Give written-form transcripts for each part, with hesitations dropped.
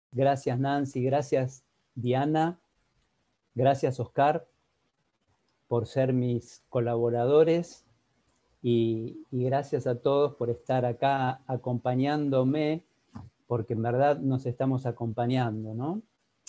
Gracias Nancy, gracias Diana, gracias Oscar por ser mis colaboradores y gracias a todos por estar acá acompañándome, porque en verdad nos estamos acompañando, ¿no?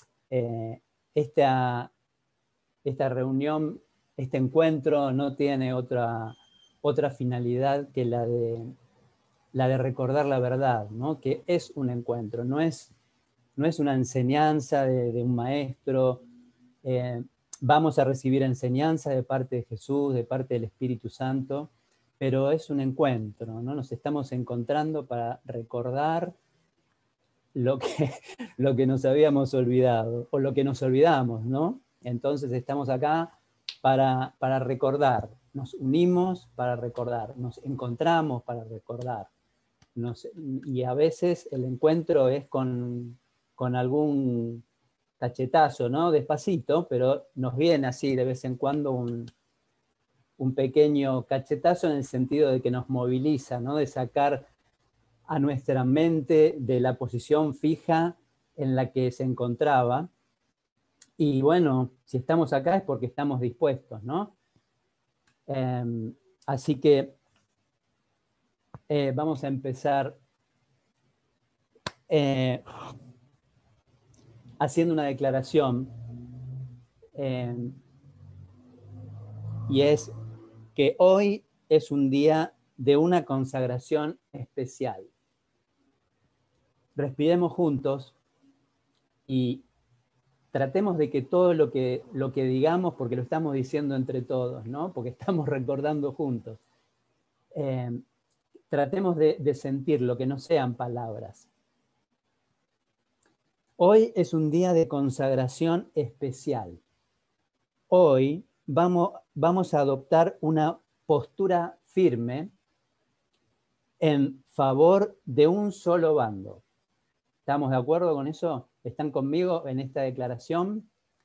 Esta reunión, este encuentro no tiene otra finalidad que la de recordar la verdad, ¿no? Que es un encuentro, no es una enseñanza de un maestro. Vamos a recibir enseñanza de parte de Jesús, de parte del Espíritu Santo, pero es un encuentro, ¿no? Nos estamos encontrando para recordar lo que nos habíamos olvidado, o lo que nos olvidamos, ¿no? Entonces estamos acá para recordar, nos unimos para recordar, nos encontramos para recordar. Y a veces el encuentro es con algún cachetazo, ¿no? Despacito, pero nos viene así de vez en cuando un pequeño cachetazo en el sentido de que nos moviliza, ¿no? De sacar a nuestra mente de la posición fija en la que se encontraba. Y bueno, si estamos acá es porque estamos dispuestos, ¿no? Así que vamos a empezar haciendo una declaración, y es que hoy es un día de una consagración especial. Respiremos juntos y tratemos de que todo lo que digamos, porque lo estamos diciendo entre todos, ¿no? Porque estamos recordando juntos, tratemos de sentir lo que no sean palabras. Hoy es un día de consagración especial. Hoy vamos a adoptar una postura firme en favor de un solo bando. ¿Estamos de acuerdo con eso? ¿Están conmigo en esta declaración?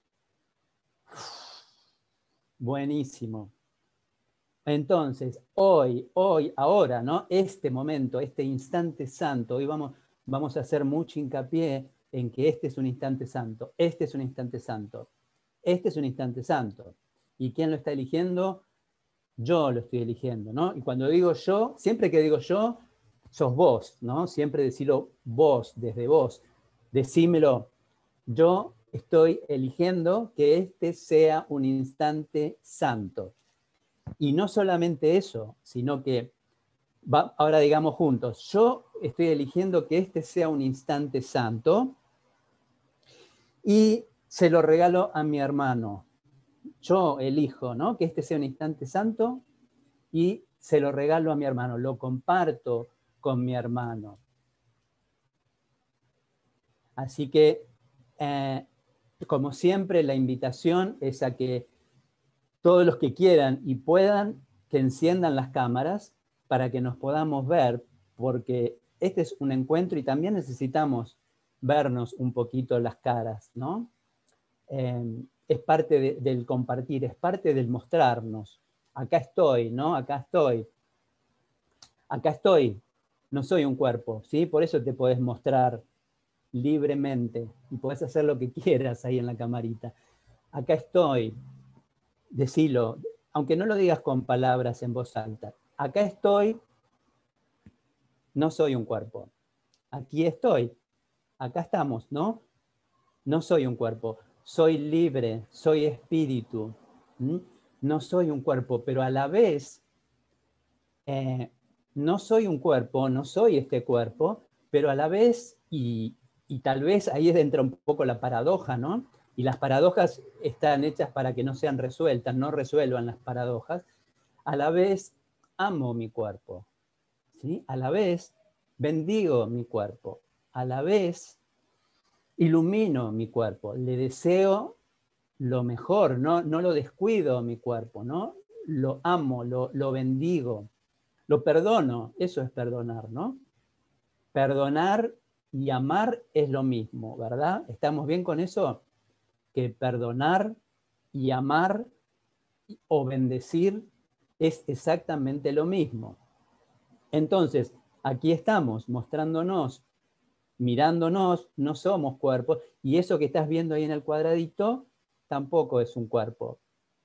Buenísimo. Entonces, hoy, ahora, ¿no? Este momento, este instante santo, hoy vamos a hacer mucho hincapié en que este es un instante santo, este es un instante santo, este es un instante santo. ¿Y quién lo está eligiendo? Yo lo estoy eligiendo, ¿no? Y cuando digo yo, siempre que digo yo, sos vos, ¿no? Siempre decirlo vos, desde vos. Decímelo, yo estoy eligiendo que este sea un instante santo. Y no solamente eso, sino que, ahora digamos juntos, yo estoy eligiendo que este sea un instante santo y se lo regalo a mi hermano. Yo elijo, ¿no? Que este sea un instante santo y se lo regalo a mi hermano, lo comparto con mi hermano. Así que, como siempre, la invitación es a que todos los que quieran y puedan, que enciendan las cámaras para que nos podamos ver, porque este es un encuentro y también necesitamos vernos un poquito las caras, ¿no? Es parte del compartir, es parte del mostrarnos. Acá estoy, ¿no? Acá estoy. Acá estoy. No soy un cuerpo, ¿sí? Por eso te podés mostrar libremente y podés hacer lo que quieras ahí en la camarita. Acá estoy. Decilo, aunque no lo digas con palabras en voz alta. Acá estoy, no soy un cuerpo. Aquí estoy, acá estamos, ¿no? No soy un cuerpo, soy libre, soy espíritu. No soy un cuerpo, pero a la vez no soy un cuerpo, no soy este cuerpo, pero a la vez, y tal vez ahí entra un poco la paradoja, ¿no? Y las paradojas están hechas para que no sean resueltas, no resuelvan las paradojas. A la vez amo mi cuerpo, ¿sí? A la vez bendigo mi cuerpo, a la vez ilumino mi cuerpo, le deseo lo mejor, no lo descuido mi cuerpo, ¿no? Lo amo, lo bendigo, lo perdono, eso es perdonar, ¿no? Perdonar y amar es lo mismo, ¿verdad? ¿Estamos bien con eso? Que perdonar y amar o bendecir es exactamente lo mismo. Entonces, aquí estamos mostrándonos mirándonos, no somos cuerpos, y eso que estás viendo ahí en el cuadradito tampoco es un cuerpo.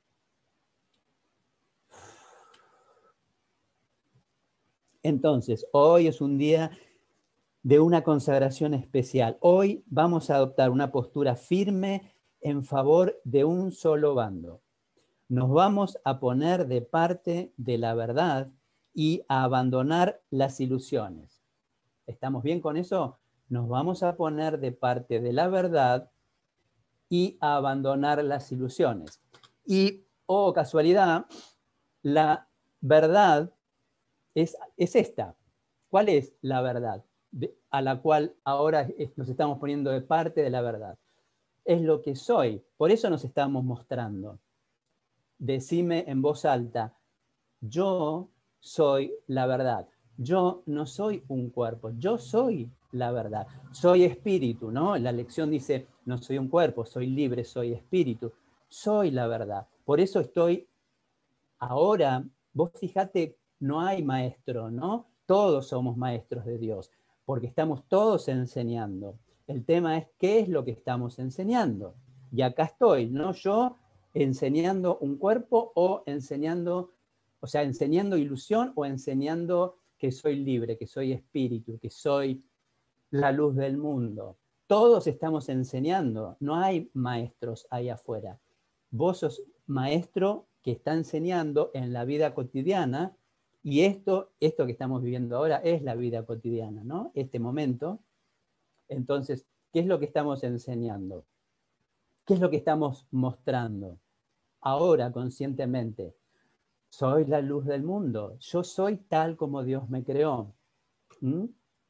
Entonces, hoy es un día de una consagración especial. Hoy vamos a adoptar una postura firme en favor de un solo bando. Nos vamos a poner de parte de la verdad y a abandonar las ilusiones. ¿Estamos bien con eso? Nos vamos a poner de parte de la verdad y a abandonar las ilusiones. Y, oh casualidad, la verdad es esta. ¿Cuál es la verdad a la cual ahora nos estamos poniendo de parte de la verdad? Es lo que soy. Por eso nos estamos mostrando. Decime en voz alta, yo soy la verdad. Yo no soy un cuerpo, yo soy la verdad. Soy espíritu, ¿no? La lección dice, no soy un cuerpo, soy libre, soy espíritu. Soy la verdad. Por eso estoy ahora, vos fíjate, no hay maestro, ¿no? Todos somos maestros de Dios, porque estamos todos enseñando. El tema es qué es lo que estamos enseñando. Y acá estoy, ¿no? Yo enseñando un cuerpo o enseñando, o sea, enseñando ilusión o enseñando que soy libre, que soy espíritu, que soy la luz del mundo. Todos estamos enseñando, no hay maestros ahí afuera. Vos sos maestro que está enseñando en la vida cotidiana y esto que estamos viviendo ahora es la vida cotidiana, ¿no? Este momento. Entonces, ¿qué es lo que estamos enseñando? ¿Qué es lo que estamos mostrando? Ahora, conscientemente, soy la luz del mundo. Yo soy tal como Dios me creó. ¿Mm?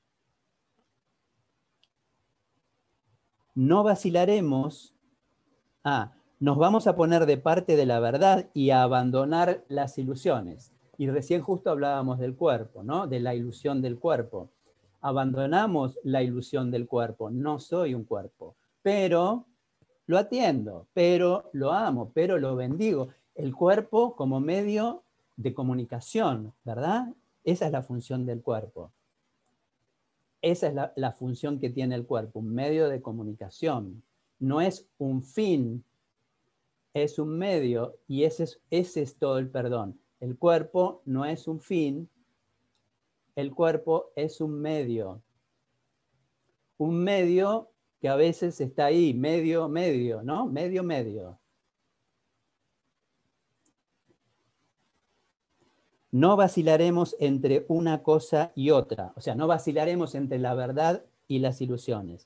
No vacilaremos. Nos vamos a poner de parte de la verdad y a abandonar las ilusiones. Y recién justo hablábamos del cuerpo, ¿no? De la ilusión del cuerpo. Abandonamos la ilusión del cuerpo. No soy un cuerpo, pero lo atiendo, pero lo amo, pero lo bendigo. El cuerpo como medio de comunicación, ¿verdad? Esa es la función del cuerpo. Esa es la función que tiene el cuerpo, un medio de comunicación. No es un fin, es un medio, y ese es todo el perdón. El cuerpo no es un fin, el cuerpo es un medio. Un medio que a veces está ahí, medio, ¿no? Medio. No vacilaremos entre una cosa y otra, o sea, no vacilaremos entre la verdad y las ilusiones,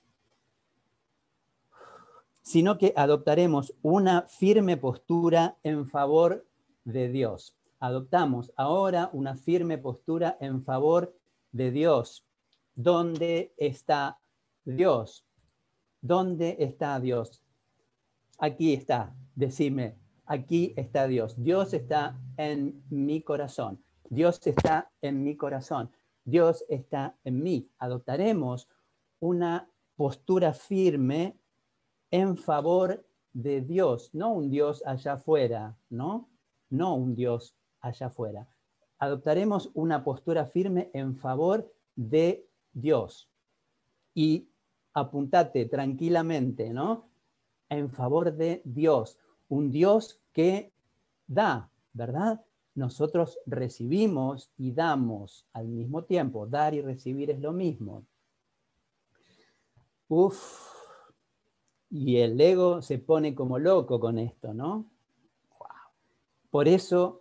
sino que adoptaremos una firme postura en favor de Dios. Adoptamos ahora una firme postura en favor de Dios. ¿Dónde está Dios? ¿Dónde está Dios? Aquí está, decime, aquí está Dios. Dios está en mi corazón. Dios está en mi corazón. Dios está en mí. Adoptaremos una postura firme en favor de Dios, no un Dios allá afuera, ¿no? No un Dios allá afuera. Adoptaremos una postura firme en favor de Dios. Y apuntate tranquilamente, ¿no? En favor de Dios, un Dios que da, ¿verdad? Nosotros recibimos y damos al mismo tiempo. Dar y recibir es lo mismo. Y el ego se pone como loco con esto, ¿no? Por eso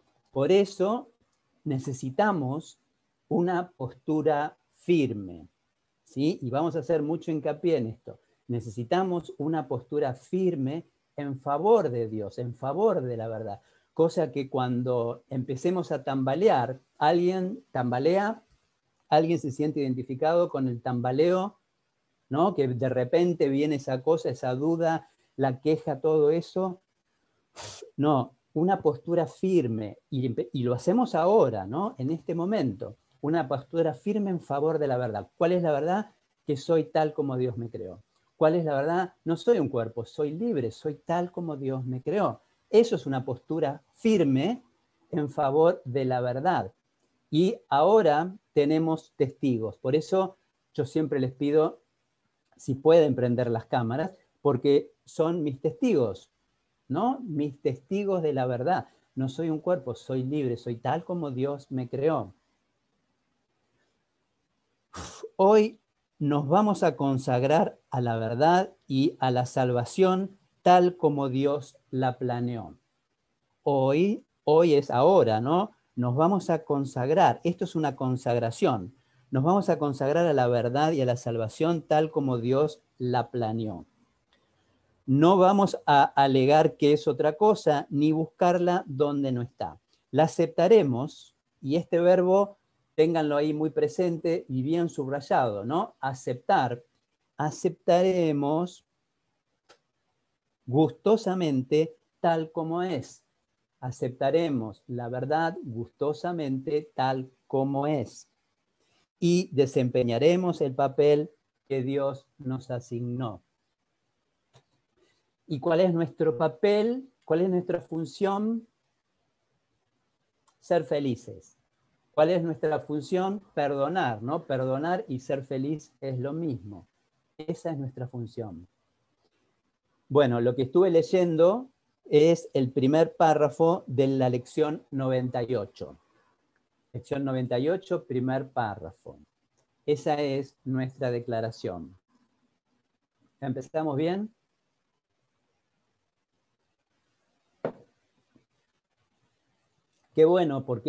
necesitamos una postura firme, ¿sí? Y vamos a hacer mucho hincapié en esto. Necesitamos una postura firme en favor de Dios, en favor de la verdad. Cosa que cuando empecemos a tambalear, alguien tambalea, alguien se siente identificado con el tambaleo, ¿no? Que de repente viene esa cosa, esa duda, la queja, todo eso. No, una postura firme, y lo hacemos ahora, ¿no? En este momento, una postura firme en favor de la verdad. ¿Cuál es la verdad? Que soy tal como Dios me creó. ¿Cuál es la verdad? No soy un cuerpo, soy libre, soy tal como Dios me creó. Eso es una postura firme en favor de la verdad. Y ahora tenemos testigos. Por eso yo siempre les pido si pueden prender las cámaras, porque son mis testigos, ¿no? Mis testigos de la verdad. No soy un cuerpo, soy libre, soy tal como Dios me creó. Hoy nos vamos a consagrar a la verdad y a la salvación tal como Dios la planeó. Hoy es ahora, ¿no? Nos vamos a consagrar. Esto es una consagración. Nos vamos a consagrar a la verdad y a la salvación tal como Dios la planeó. No vamos a alegar que es otra cosa, ni buscarla donde no está. La aceptaremos, y este verbo, ténganlo ahí muy presente y bien subrayado, ¿no? Aceptar. Aceptaremos gustosamente tal como es. Aceptaremos la verdad gustosamente tal como es. Y desempeñaremos el papel que Dios nos asignó. ¿Y cuál es nuestro papel? ¿Cuál es nuestra función? Ser felices. ¿Cuál es nuestra función? Perdonar, ¿no? Perdonar y ser feliz es lo mismo. Esa es nuestra función. Bueno, lo que estuve leyendo es el primer párrafo de la lección 98. Lección 98, primer párrafo. Esa es nuestra declaración. ¿Empezamos bien? Qué bueno, porque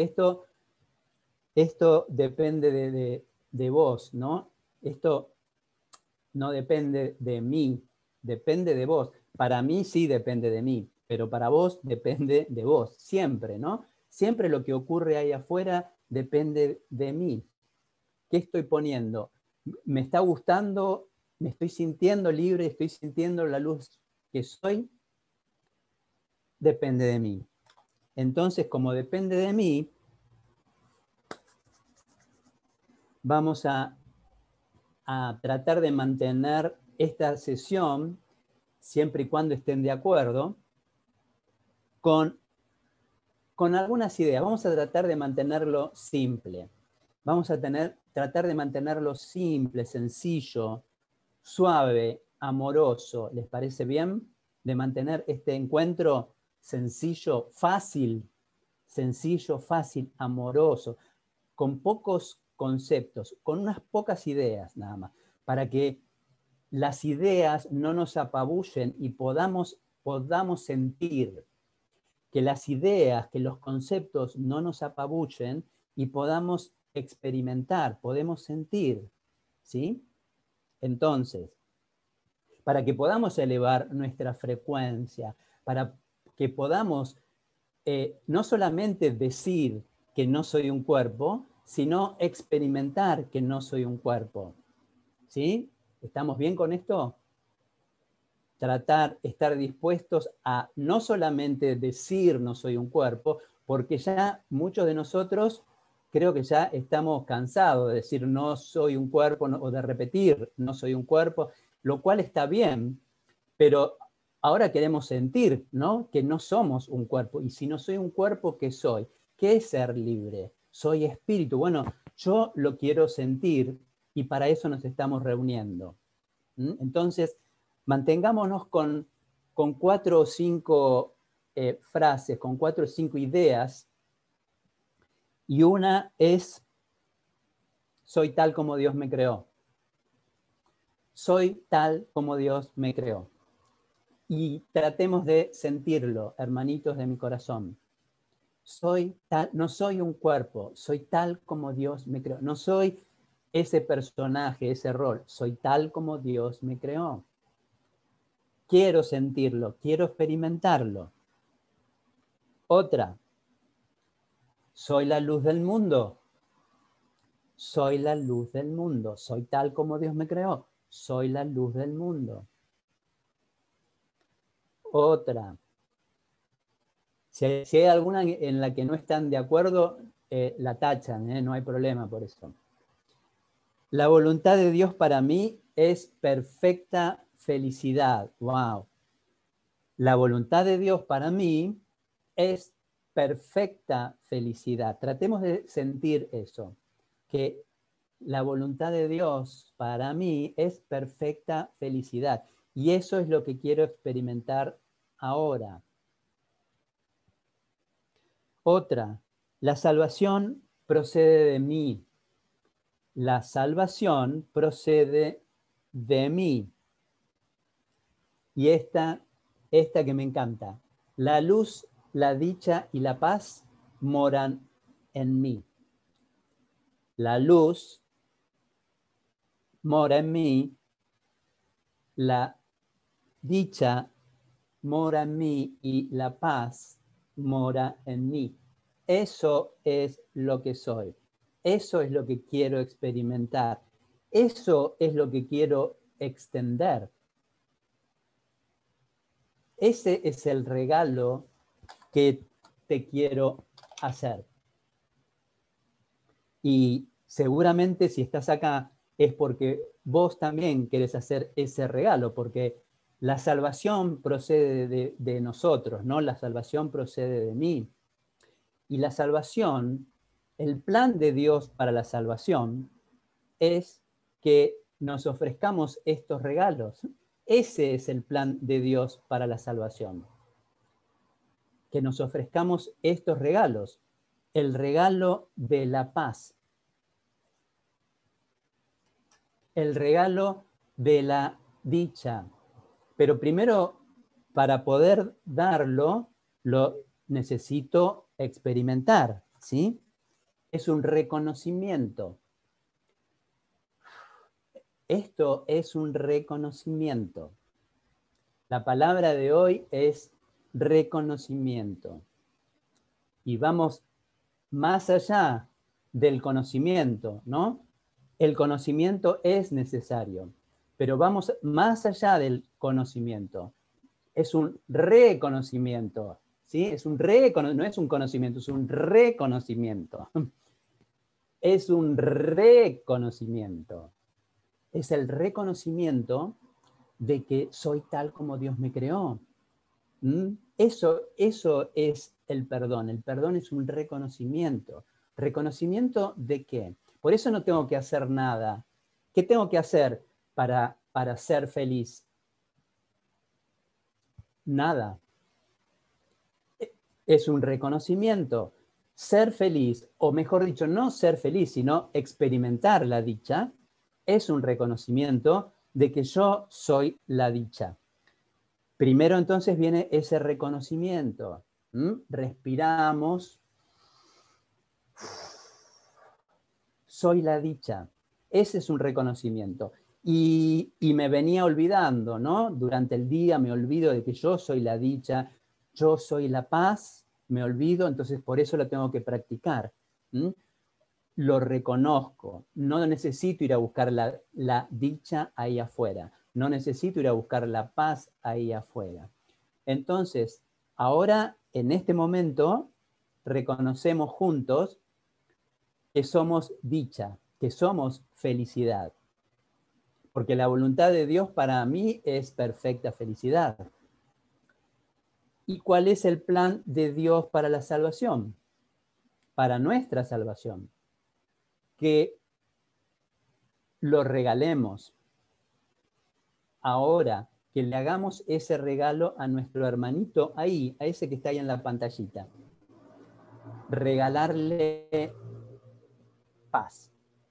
esto depende de vos, ¿no? Esto no depende de mí, depende de vos. Para mí sí depende de mí, pero para vos depende de vos, siempre, ¿no? Siempre lo que ocurre ahí afuera depende de mí. ¿Qué estoy poniendo? ¿Me está gustando? ¿Me estoy sintiendo libre? ¿Estoy sintiendo la luz que soy? Depende de mí. Entonces, como depende de mí, vamos a tratar de mantener esta sesión, siempre y cuando estén de acuerdo, con algunas ideas. Vamos a tratar de mantenerlo simple. Vamos a tratar de mantenerlo simple, sencillo, suave, amoroso. ¿Les parece bien? De mantener este encuentro sencillo, fácil, amoroso, con pocos conceptos, con unas pocas ideas nada más, para que las ideas no nos apabullen y podamos sentir, que las ideas, que los conceptos no nos apabullen y podamos experimentar, podemos sentir, ¿sí? Entonces, para que podamos elevar nuestra frecuencia, para que podamos no solamente decir que no soy un cuerpo, sino experimentar que no soy un cuerpo. ¿Sí? ¿Estamos bien con esto? Estar dispuestos a no solamente decir no soy un cuerpo, porque ya muchos de nosotros creo que ya estamos cansados de decir no soy un cuerpo o de repetir no soy un cuerpo, lo cual está bien, pero ahora queremos sentir, ¿no? Que no somos un cuerpo. Y si no soy un cuerpo, ¿qué soy? ¿Qué es ser libre? Soy espíritu. Bueno, yo lo quiero sentir y para eso nos estamos reuniendo. Entonces, mantengámonos con 4 o 5 frases, con 4 o 5 ideas, y una es, soy tal como Dios me creó. Soy tal como Dios me creó. Y tratemos de sentirlo, hermanitos de mi corazón. No soy un cuerpo, soy tal como Dios me creó. No soy ese personaje, ese rol, soy tal como Dios me creó. Quiero sentirlo, quiero experimentarlo. Otra, soy la luz del mundo. Soy la luz del mundo. Soy tal como Dios me creó. Soy la luz del mundo. Otra, si hay alguna en la que no están de acuerdo, la tachan, no hay problema por eso. La voluntad de Dios para mí es perfecta felicidad. Wow. La voluntad de Dios para mí es perfecta felicidad. Tratemos de sentir eso, que la voluntad de Dios para mí es perfecta felicidad. Y eso es lo que quiero experimentar ahora. Otra, la salvación procede de mí. La salvación procede de mí. Y esta que me encanta. La luz, la dicha y la paz moran en mí. La luz mora en mí, la dicha mora en mí y la paz mora en mí. Eso es lo que soy. Eso es lo que quiero experimentar. Eso es lo que quiero extender. Ese es el regalo que te quiero hacer. Y seguramente si estás acá es porque vos también querés hacer ese regalo, porque la salvación procede de nosotros, ¿no? La salvación procede de mí. Y la salvación, el plan de Dios para la salvación es que nos ofrezcamos estos regalos. Ese es el plan de Dios para la salvación. Que nos ofrezcamos estos regalos. El regalo de la paz. El regalo de la dicha. Pero primero, para poder darlo, lo necesito experimentar, ¿sí? Es un reconocimiento. Esto es un reconocimiento. La palabra de hoy es reconocimiento. Y vamos más allá del conocimiento, ¿no? El conocimiento es necesario, pero vamos más allá del conocimiento. Es un reconocimiento, ¿sí? No es un conocimiento, es un reconocimiento. Es un reconocimiento. Es el reconocimiento de que soy tal como Dios me creó. Eso es el perdón. El perdón es un reconocimiento. ¿Reconocimiento de qué? Por eso no tengo que hacer nada. ¿Qué tengo que hacer para ser feliz? Nada. Es un reconocimiento. Ser feliz, o mejor dicho, no ser feliz, sino experimentar la dicha, es un reconocimiento de que yo soy la dicha. Primero entonces viene ese reconocimiento. Respiramos. Soy la dicha. Ese es un reconocimiento. Y me venía olvidando, ¿no? Durante el día me olvido de que yo soy la dicha, yo soy la paz, me olvido, entonces por eso lo tengo que practicar. Lo reconozco. No necesito ir a buscar la dicha ahí afuera. No necesito ir a buscar la paz ahí afuera. Entonces, ahora, en este momento, reconocemos juntos que somos dicha, que somos felicidad. Porque la voluntad de Dios para mí es perfecta felicidad. ¿Y cuál es el plan de Dios para la salvación? Para nuestra salvación. Que lo regalemos. Ahora, que le hagamos ese regalo a nuestro hermanito ahí, a ese que está ahí en la pantallita. Regalarle paz.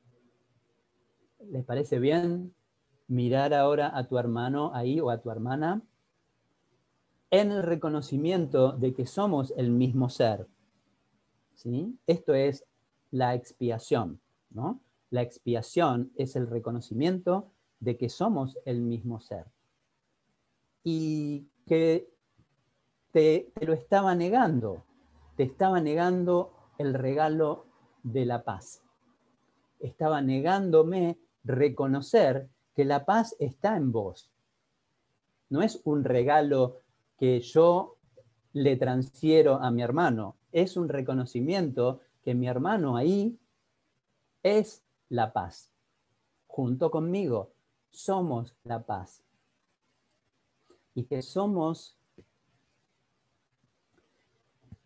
¿Les parece bien mirar ahora a tu hermano ahí o a tu hermana en el reconocimiento de que somos el mismo ser? ¿Sí? Esto es la expiación, ¿no? La expiación es el reconocimiento de que somos el mismo ser. Y que te lo estaba negando. Te estaba negando el regalo de la paz. Estaba negándome reconocer que la paz está en vos. No es un regalo que yo le transfiero a mi hermano. Es un reconocimiento que mi hermano ahí es la paz. Junto conmigo somos la paz. Y que somos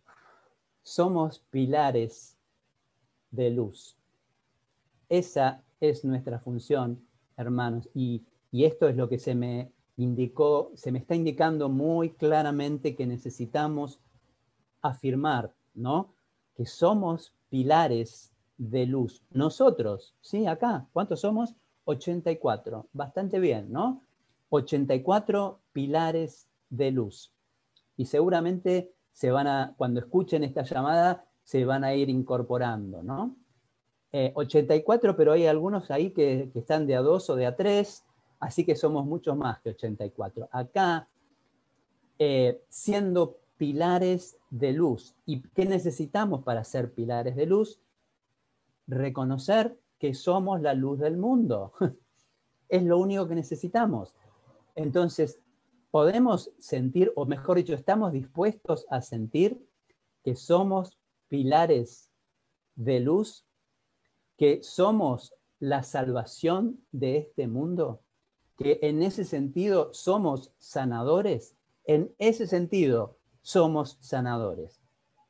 pilares de luz. Esa es nuestra función, hermanos. Y esto es lo que se me indicó, se me está indicando muy claramente que necesitamos afirmar, ¿no? Que somos pilares de luz. Nosotros, ¿sí? Acá, ¿cuántos somos? 84. Bastante bien, ¿no? 84 pilares de luz. Y seguramente cuando escuchen esta llamada, se van a ir incorporando, ¿no? 84, pero hay algunos ahí que están de A2 o de A3, así que somos muchos más que 84. Acá, siendo pilares de luz. ¿Y qué necesitamos para ser pilares de luz? Reconocer que somos la luz del mundo. Es lo único que necesitamos. Entonces, podemos sentir, o mejor dicho, estamos dispuestos a sentir que somos pilares de luz, que somos la salvación de este mundo, que en ese sentido somos sanadores. En ese sentido somos sanadores.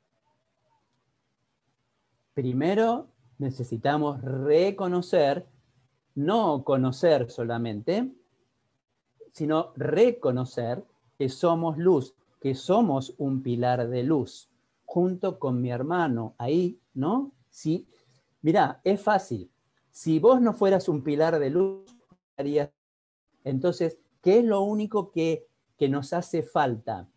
Primero necesitamos reconocer, no conocer solamente, sino reconocer que somos luz, que somos un pilar de luz, junto con mi hermano. Ahí, ¿no? Sí. Mirá, es fácil. Si vos no fueras un pilar de luz, harías. Entonces, ¿qué es lo único que nos hace falta?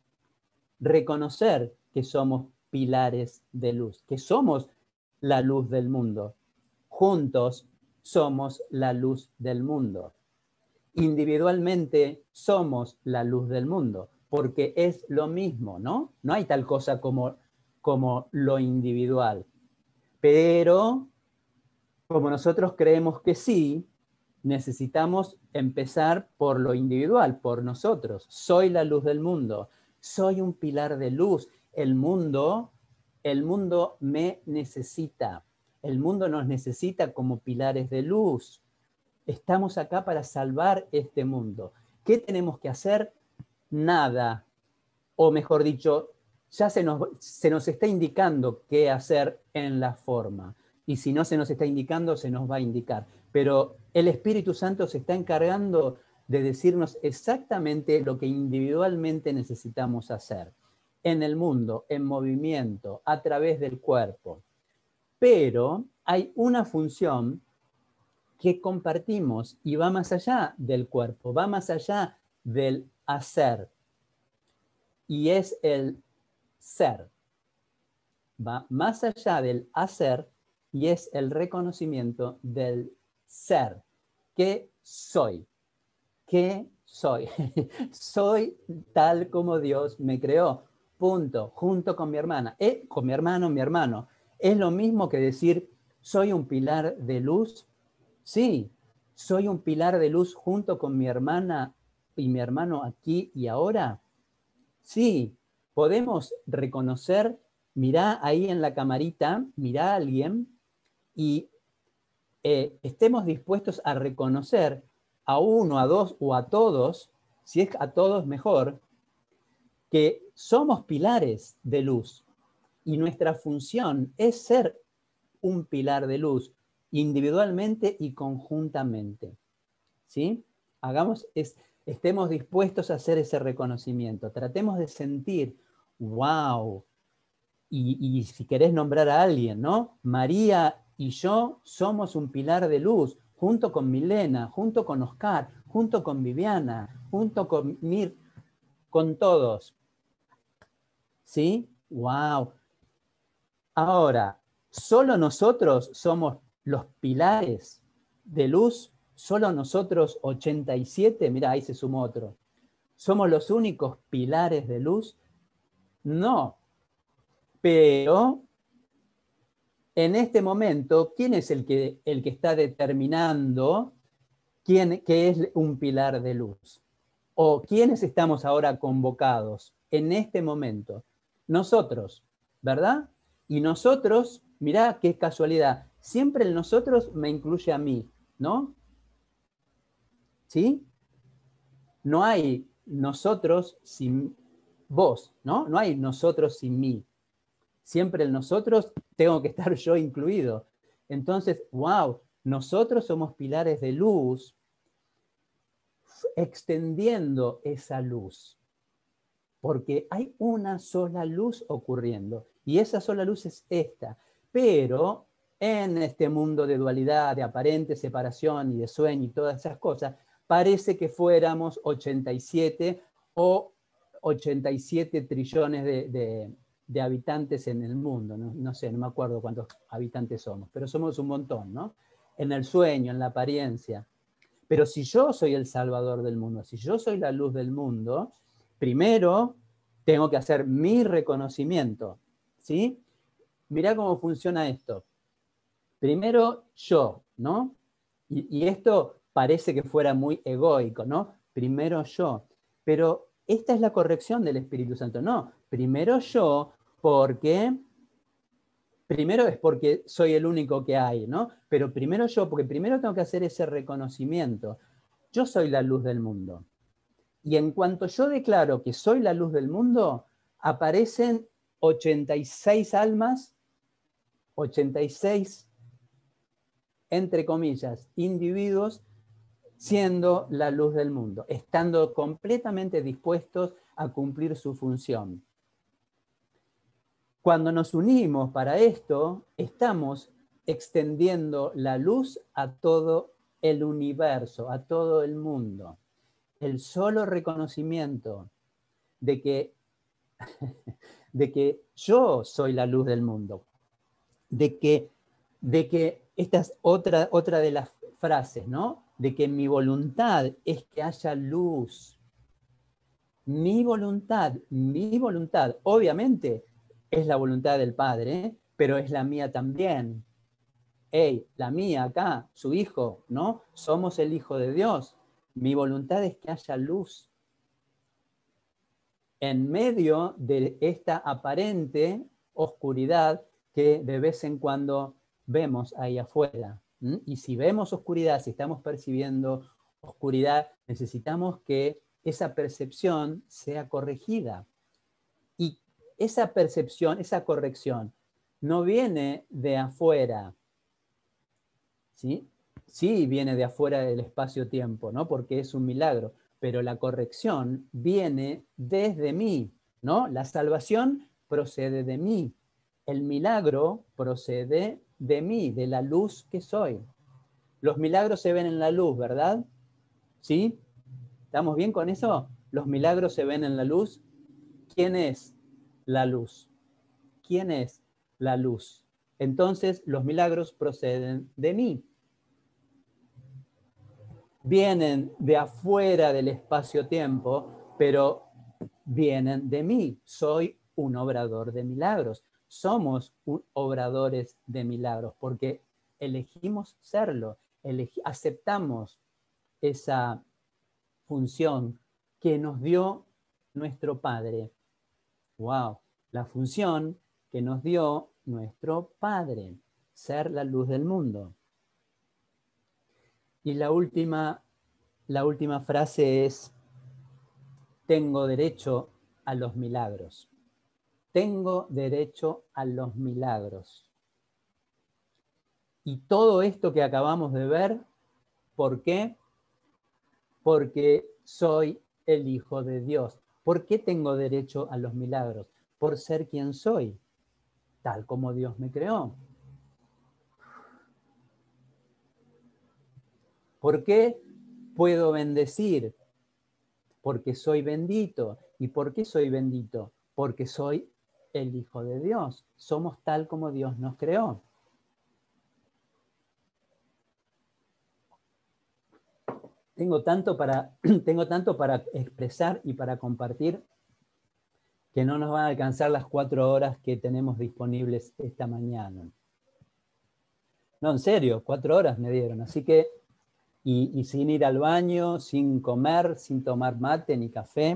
Reconocer que somos pilares de luz, que somos la luz del mundo. Juntos somos la luz del mundo. Individualmente somos la luz del mundo, porque es lo mismo, ¿no? No hay tal cosa como lo individual. Pero, como nosotros creemos que sí, necesitamos empezar por lo individual, por nosotros. Soy la luz del mundo, soy un pilar de luz. El mundo me necesita. El mundo nos necesita como pilares de luz. Estamos acá para salvar este mundo. ¿Qué tenemos que hacer? Nada. O mejor dicho, ya se nos está indicando qué hacer en la forma. Y si no se nos está indicando, se nos va a indicar. Pero el Espíritu Santo se está encargando de decirnos exactamente lo que individualmente necesitamos hacer. En el mundo, en movimiento, a través del cuerpo. Pero hay una función que compartimos y va más allá del cuerpo, va más allá del hacer. Y es el ser. Va más allá del hacer y es el reconocimiento del ser. ¿Qué soy? ¿Qué soy? Soy tal como Dios me creó. Punto. Junto con mi hermana. Con mi hermano. ¿Es lo mismo que decir soy un pilar de luz? Sí, soy un pilar de luz junto con mi hermana y mi hermano aquí y ahora. Sí, podemos reconocer, mirá ahí en la camarita, mirá a alguien y estemos dispuestos a reconocer a uno, a dos o a todos, si es a todos mejor, que somos pilares de luz y nuestra función es ser un pilar de luz individualmente y conjuntamente. ¿Sí? Estemos dispuestos a hacer ese reconocimiento. Tratemos de sentir, wow, y si querés nombrar a alguien, ¿no? María y yo somos un pilar de luz, junto con Milena, junto con Oscar, junto con Viviana, junto con Mir, con todos. ¿Sí? Wow. Ahora, ¿solo nosotros somos los pilares de luz? ¿Solo nosotros 87? Mirá, ahí se sumó otro. ¿Somos los únicos pilares de luz? No. Pero en este momento, ¿quién es el que está determinando qué es un pilar de luz? ¿O quiénes estamos ahora convocados en este momento? Nosotros, ¿verdad? Y nosotros, mirá qué casualidad, siempre el nosotros me incluye a mí, ¿no? ¿Sí? No hay nosotros sin vos, ¿no? No hay nosotros sin mí. Siempre el nosotros tengo que estar yo incluido. Entonces, wow, Nosotros somos pilares de luz, extendiendo esa luz, porque hay una sola luz ocurriendo, y esa sola luz es esta, pero en este mundo de dualidad, de aparente separación y de sueño y todas esas cosas, parece que fuéramos 87 o 87 trillones de habitantes en el mundo, no sé, no me acuerdo cuántos habitantes somos, pero somos un montón, ¿no? En el sueño, en la apariencia. Pero si yo soy el salvador del mundo, si yo soy la luz del mundo, primero tengo que hacer mi reconocimiento, ¿sí? Mirá cómo funciona esto. Primero yo, ¿no? Y esto parece que fuera muy egoico, ¿no? Primero yo. Pero esta es la corrección del Espíritu Santo. No, primero yo, porque primero es porque soy el único que hay, ¿no? Pero primero yo, porque primero tengo que hacer ese reconocimiento. Yo soy la luz del mundo. Y en cuanto yo declaro que soy la luz del mundo, aparecen 86 almas, 86, entre comillas, individuos, siendo la luz del mundo, estando completamente dispuestos a cumplir su función. Cuando nos unimos para esto, estamos extendiendo la luz a todo el universo, a todo el mundo. El solo reconocimiento de que yo soy la luz del mundo, de que esta es otra de las frases, ¿no? De que mi voluntad es que haya luz. Mi voluntad, obviamente es la voluntad del Padre, pero es la mía también. Hey, la mía acá, su hijo, ¿no? Somos el Hijo de Dios. Mi voluntad es que haya luz en medio de esta aparente oscuridad que de vez en cuando vemos ahí afuera. Y si vemos oscuridad, si estamos percibiendo oscuridad, necesitamos que esa percepción sea corregida. Y esa percepción, esa corrección, no viene de afuera, ¿sí? Sí viene de afuera del espacio-tiempo, ¿no? Porque es un milagro, pero la corrección viene desde mí, ¿no? La salvación procede de mí. El milagro procede de mí, de la luz que soy. Los milagros se ven en la luz, ¿verdad? ¿Sí? ¿Estamos bien con eso? Los milagros se ven en la luz. ¿Quién es la luz? ¿Quién es la luz? Entonces, los milagros proceden de mí. Vienen de afuera del espacio-tiempo, pero vienen de mí. Soy un obrador de milagros. Somos obradores de milagros porque elegimos serlo, aceptamos esa función que nos dio nuestro Padre. ¡Wow! La función que nos dio nuestro Padre, ser la luz del mundo. Y la última frase es: tengo derecho a los milagros. Tengo derecho a los milagros. Y todo esto que acabamos de ver, ¿por qué? Porque soy el Hijo de Dios. ¿Por qué tengo derecho a los milagros? Por ser quien soy, tal como Dios me creó. ¿Por qué puedo bendecir? Porque soy bendito. ¿Y por qué soy bendito? Porque soy el Hijo de Dios. Somos tal como Dios nos creó. Tengo tanto para expresar y para compartir que no nos van a alcanzar las 4 horas que tenemos disponibles esta mañana. No, en serio, 4 horas me dieron. Así que, y sin ir al baño, sin comer, sin tomar mate ni café.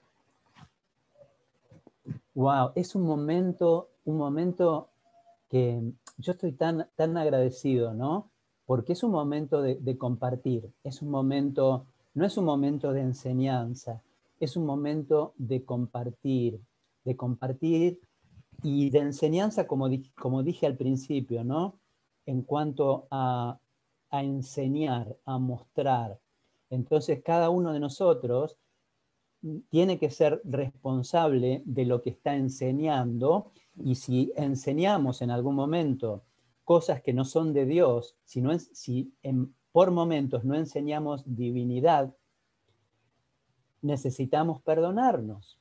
Wow, es un momento que yo estoy tan agradecido, ¿no? Porque es un momento de compartir, no es un momento de enseñanza, es un momento de compartir y de enseñanza, como dije al principio, ¿no? En cuanto a a enseñar, a mostrar. Entonces cada uno de nosotros tiene que ser responsable de lo que está enseñando, y si enseñamos en algún momento cosas que no son de Dios, por momentos no enseñamos divinidad, necesitamos perdonarnos.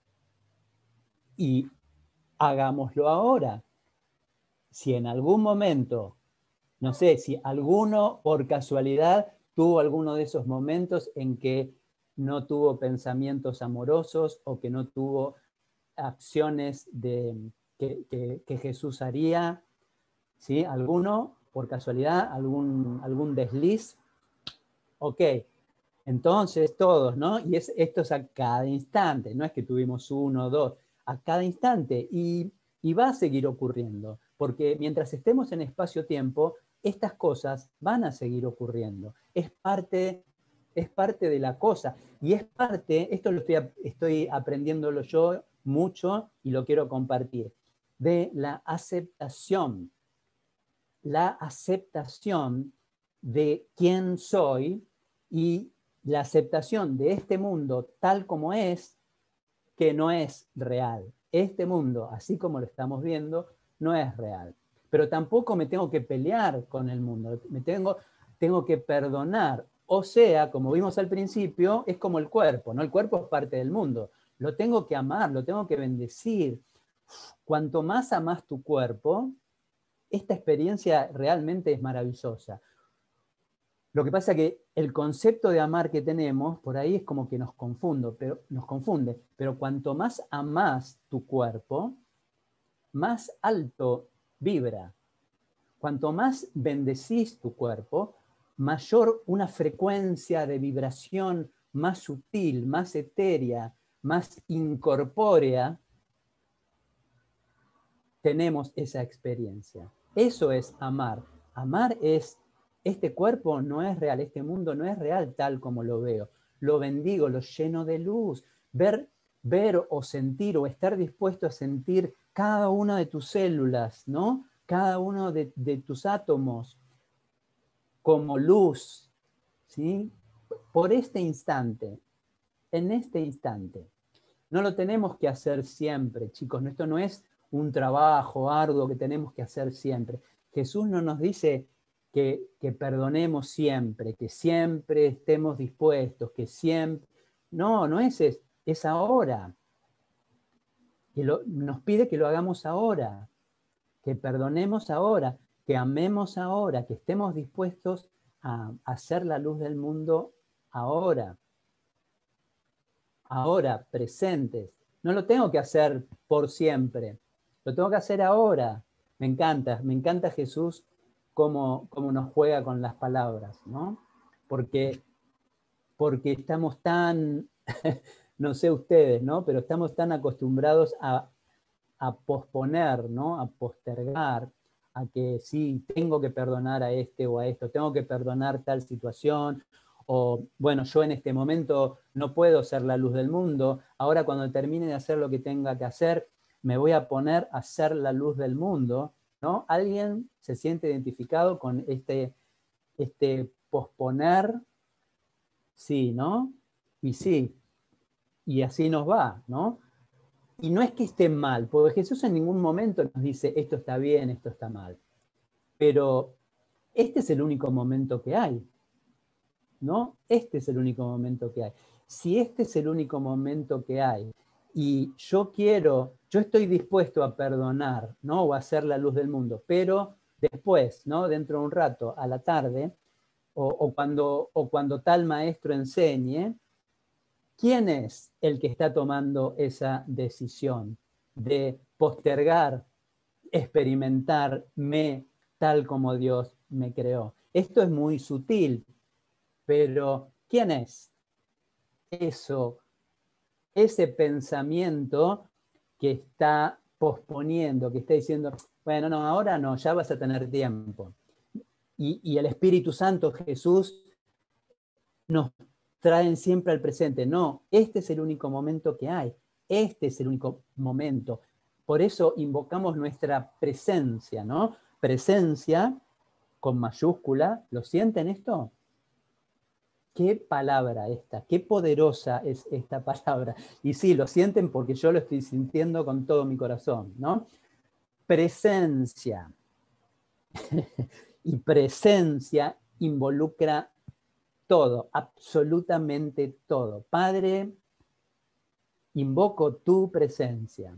Y hagámoslo ahora. Si en algún momento, no sé, si alguno por casualidad tuvo alguno de esos momentos en que no tuvo pensamientos amorosos o que no tuvo acciones que Jesús haría, ¿sí? Alguno, por casualidad, algún desliz, ok. Entonces todos, ¿no? Y esto es a cada instante, no es que tuvimos uno o dos, a cada instante, y va a seguir ocurriendo, porque mientras estemos en espacio-tiempo, estas cosas van a seguir ocurriendo. Es parte de la cosa, y es parte, esto lo estoy aprendiéndolo yo mucho y lo quiero compartir, de la aceptación de quién soy y la aceptación de este mundo tal como es, que no es real. Este mundo, así como lo estamos viendo, no es real. Pero tampoco me tengo que pelear con el mundo, tengo que perdonar. O sea, como vimos al principio, es como el cuerpo, ¿no? El cuerpo es parte del mundo. Lo tengo que amar, lo tengo que bendecir. Cuanto más amas tu cuerpo, esta experiencia realmente es maravillosa. Lo que pasa es que el concepto de amar que tenemos por ahí es como que nos confunde, pero cuanto más amás tu cuerpo, más alto vibra. Cuanto más bendecís tu cuerpo, mayor una frecuencia de vibración más sutil, más etérea, más incorpórea, tenemos esa experiencia. Eso es amar. Amar es, este cuerpo no es real, este mundo no es real tal como lo veo. Lo bendigo, lo lleno de luz. Ver o sentir o estar dispuesto a sentir cada una de tus células, ¿no? Cada uno de tus átomos como luz, ¿sí? Por este instante, en este instante. No lo tenemos que hacer siempre, chicos. Esto no es un trabajo arduo que tenemos que hacer siempre. Jesús no nos dice que perdonemos siempre, que siempre estemos dispuestos, que siempre... No, no es ahora. Nos pide que lo hagamos ahora, que perdonemos ahora, que amemos ahora, que estemos dispuestos a hacer la luz del mundo ahora. Ahora, presentes. No lo tengo que hacer por siempre, lo tengo que hacer ahora. Me encanta Jesús cómo nos juega con las palabras, ¿no? Porque estamos tan, no sé ustedes, ¿no? Pero estamos tan acostumbrados a posponer, ¿no? A postergar, a que sí, tengo que perdonar a este o a esto, tengo que perdonar tal situación, o bueno, yo en este momento no puedo ser la luz del mundo, ahora cuando termine de hacer lo que tenga que hacer, me voy a poner a ser la luz del mundo, ¿no? ¿Alguien se siente identificado con este posponer? Sí, ¿no? Y sí, y así nos va, ¿no? Y no es que esté mal, porque Jesús en ningún momento nos dice esto está bien, esto está mal. Pero este es el único momento que hay, ¿no? Este es el único momento que hay. Si este es el único momento que hay y yo estoy dispuesto a perdonar, ¿no? O a hacer la luz del mundo, pero después, ¿no? Dentro de un rato, a la tarde, o cuando tal maestro enseñe, ¿quién es el que está tomando esa decisión de postergar, experimentarme tal como Dios me creó? Esto es muy sutil, pero ¿quién es ese pensamiento que está posponiendo, que está diciendo, bueno, no, ahora no, ya vas a tener tiempo? Y el Espíritu Santo, Jesús, nos traen siempre al presente. No, este es el único momento que hay. Este es el único momento. Por eso invocamos nuestra presencia, ¿no? Presencia con mayúscula. ¿Lo sienten esto? Qué palabra esta, qué poderosa es esta palabra. Y sí, lo sienten porque yo lo estoy sintiendo con todo mi corazón, ¿no? Presencia. Y presencia involucra todo, absolutamente todo. Padre, invoco tu presencia.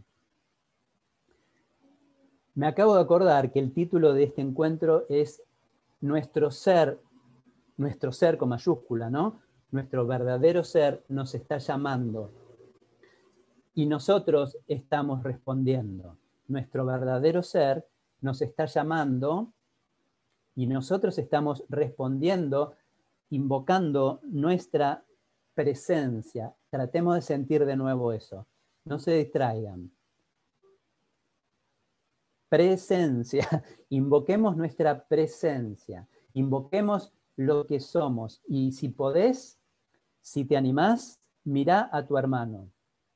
Me acabo de acordar que el título de este encuentro es nuestro ser con mayúscula, ¿no? Nuestro verdadero ser nos está llamando y nosotros estamos respondiendo. Nuestro verdadero ser nos está llamando y nosotros estamos respondiendo, invocando nuestra presencia. Tratemos de sentir de nuevo eso. No se distraigan. Presencia. Invoquemos nuestra presencia. Invoquemos lo que somos. Y si podés, si te animás, mirá a tu hermano.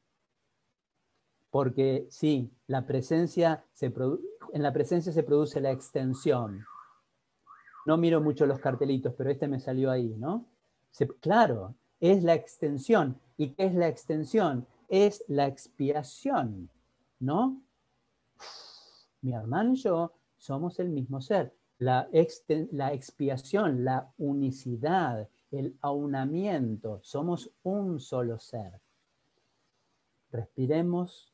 Porque sí, en la presencia se produce la extensión. No miro mucho los cartelitos, pero este me salió ahí, ¿no? Claro, es la extensión. ¿Y qué es la extensión? Es la expiación, ¿no? Mi hermano y yo somos el mismo ser. La expiación, la unicidad, el aunamiento, somos un solo ser. Respiremos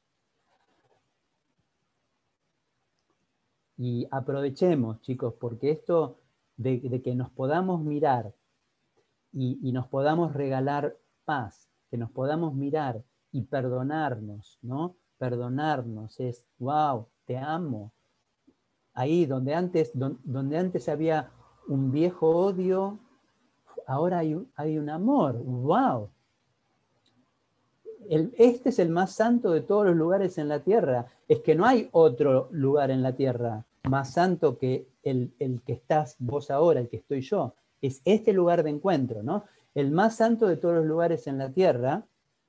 y aprovechemos, chicos, porque esto de que nos podamos mirar y nos podamos regalar paz, que nos podamos mirar y perdonarnos, ¿no? Perdonarnos es, wow, te amo. Ahí donde antes había un viejo odio, ahora hay un amor, wow. Este es el más santo de todos los lugares en la tierra. Es que no hay otro lugar en la tierra más santo que el que estás vos ahora, el que estoy yo. Es este lugar de encuentro, ¿no? El más santo de todos los lugares en la tierra,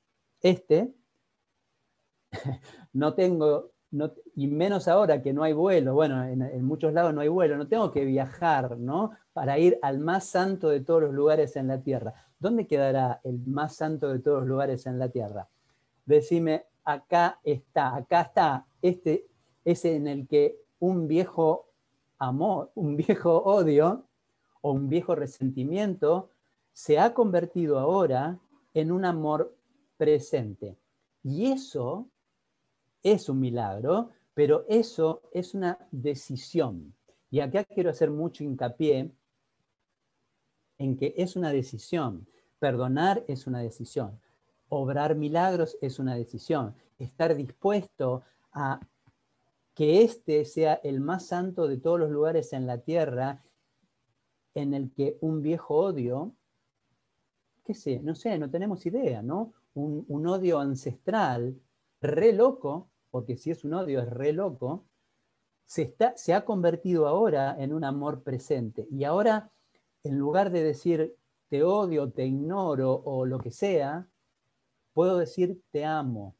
no tengo, y menos ahora que no hay vuelo, bueno, en muchos lados no hay vuelo, no tengo que viajar, ¿no? Para ir al más santo de todos los lugares en la tierra. ¿Dónde quedará el más santo de todos los lugares en la tierra? Decime, acá está, este es en el que un viejo amor, un viejo odio o un viejo resentimiento se ha convertido ahora en un amor presente. Y eso es un milagro, pero eso es una decisión. Y acá quiero hacer mucho hincapié en que es una decisión. Perdonar es una decisión. Obrar milagros es una decisión. Estar dispuesto a que este sea el más santo de todos los lugares en la tierra, en el que un viejo odio, qué sé, no sé, no tenemos idea, ¿no? Un odio ancestral, re loco, porque si es un odio es re loco, se ha convertido ahora en un amor presente. Y ahora, en lugar de decir te odio, te ignoro o lo que sea, puedo decir te amo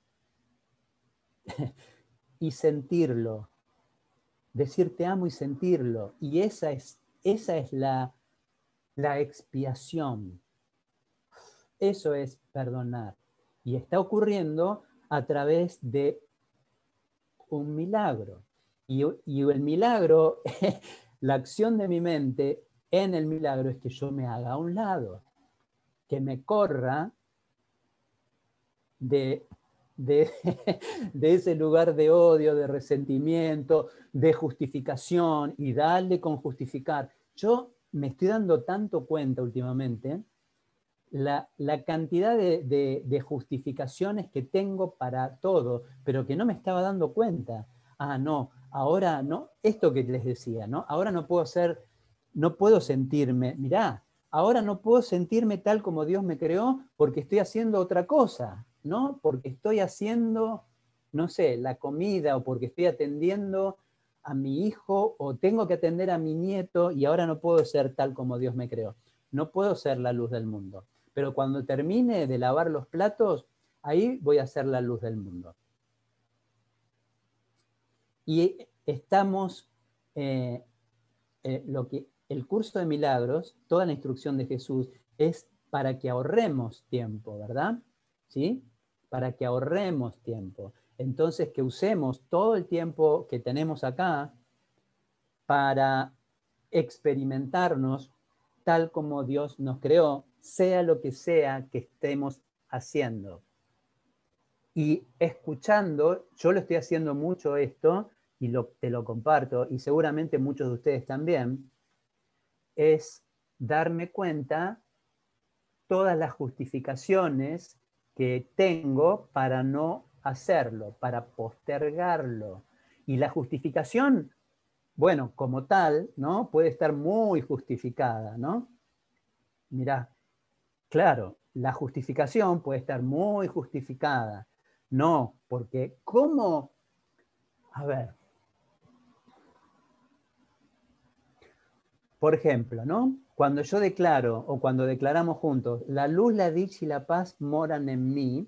y sentirlo. Decir te amo y sentirlo. Y esa es la expiación. Eso es perdonar. Y está ocurriendo a través de un milagro. Y el milagro, la acción de mi mente en el milagro es que yo me haga a un lado, que me corra de, de, de ese lugar de odio, de resentimiento, de justificación, y darle con justificar. Yo me estoy dando tanto cuenta últimamente la cantidad de justificaciones que tengo para todo, pero que no me estaba dando cuenta. Ah, no, ahora no, esto que les decía, ¿no? Ahora no puedo sentirme, mirá, ahora no puedo sentirme tal como Dios me creó porque estoy haciendo otra cosa, ¿no? Porque estoy haciendo, no sé, la comida o porque estoy atendiendo a mi hijo o tengo que atender a mi nieto y ahora no puedo ser tal como Dios me creó. No puedo ser la luz del mundo. Pero cuando termine de lavar los platos, ahí voy a ser la luz del mundo. Y estamos, lo que el curso de milagros, toda la instrucción de Jesús es para que ahorremos tiempo, ¿verdad? ¿Sí? Para que ahorremos tiempo. Entonces, que usemos todo el tiempo que tenemos acá para experimentarnos tal como Dios nos creó, sea lo que sea que estemos haciendo. Y escuchando, yo lo estoy haciendo mucho esto, y te lo comparto, y seguramente muchos de ustedes también, es darme cuenta todas las justificaciones que tengo para no hacerlo, para postergarlo. Y la justificación, bueno, como tal, ¿no? Puede estar muy justificada, ¿no? Mirá, claro, la justificación puede estar muy justificada. No, porque ¿cómo? A ver, por ejemplo, ¿no? Cuando yo declaro o cuando declaramos juntos, la luz, la dicha y la paz moran en mí,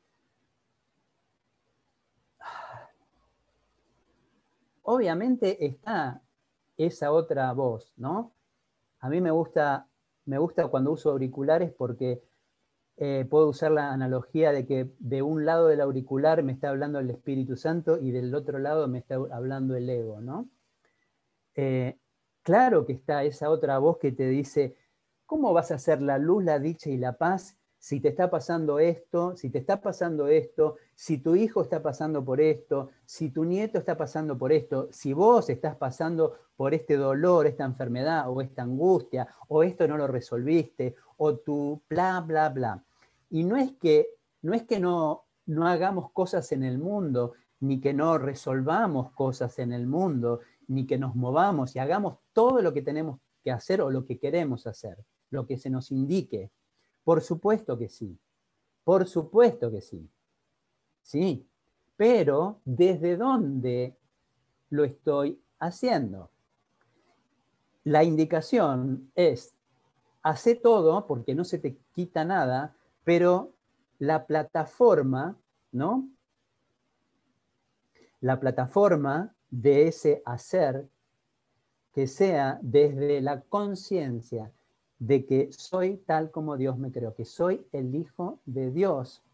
obviamente está esa otra voz, ¿no? A mí me gusta cuando uso auriculares porque puedo usar la analogía de que de un lado del auricular me está hablando el Espíritu Santo y del otro lado me está hablando el ego, ¿no? Claro que está esa otra voz que te dice, ¿cómo vas a hacer la luz, la dicha y la paz si te está pasando esto, si te está pasando esto, si tu hijo está pasando por esto, si tu nieto está pasando por esto, si vos estás pasando por este dolor, esta enfermedad o esta angustia, o esto no lo resolviste, o tu bla, bla, bla? Y no hagamos cosas en el mundo, ni que no resolvamos cosas en el mundo, ni que nos movamos y hagamos todo lo que tenemos que hacer o lo que queremos hacer, lo que se nos indique. Por supuesto que sí, por supuesto que sí, sí, pero ¿desde dónde lo estoy haciendo? La indicación es, hace todo porque no se te quita nada, pero la plataforma, ¿no? La plataforma de ese hacer que sea desde la conciencia de que soy tal como Dios me creó, que soy el Hijo de Dios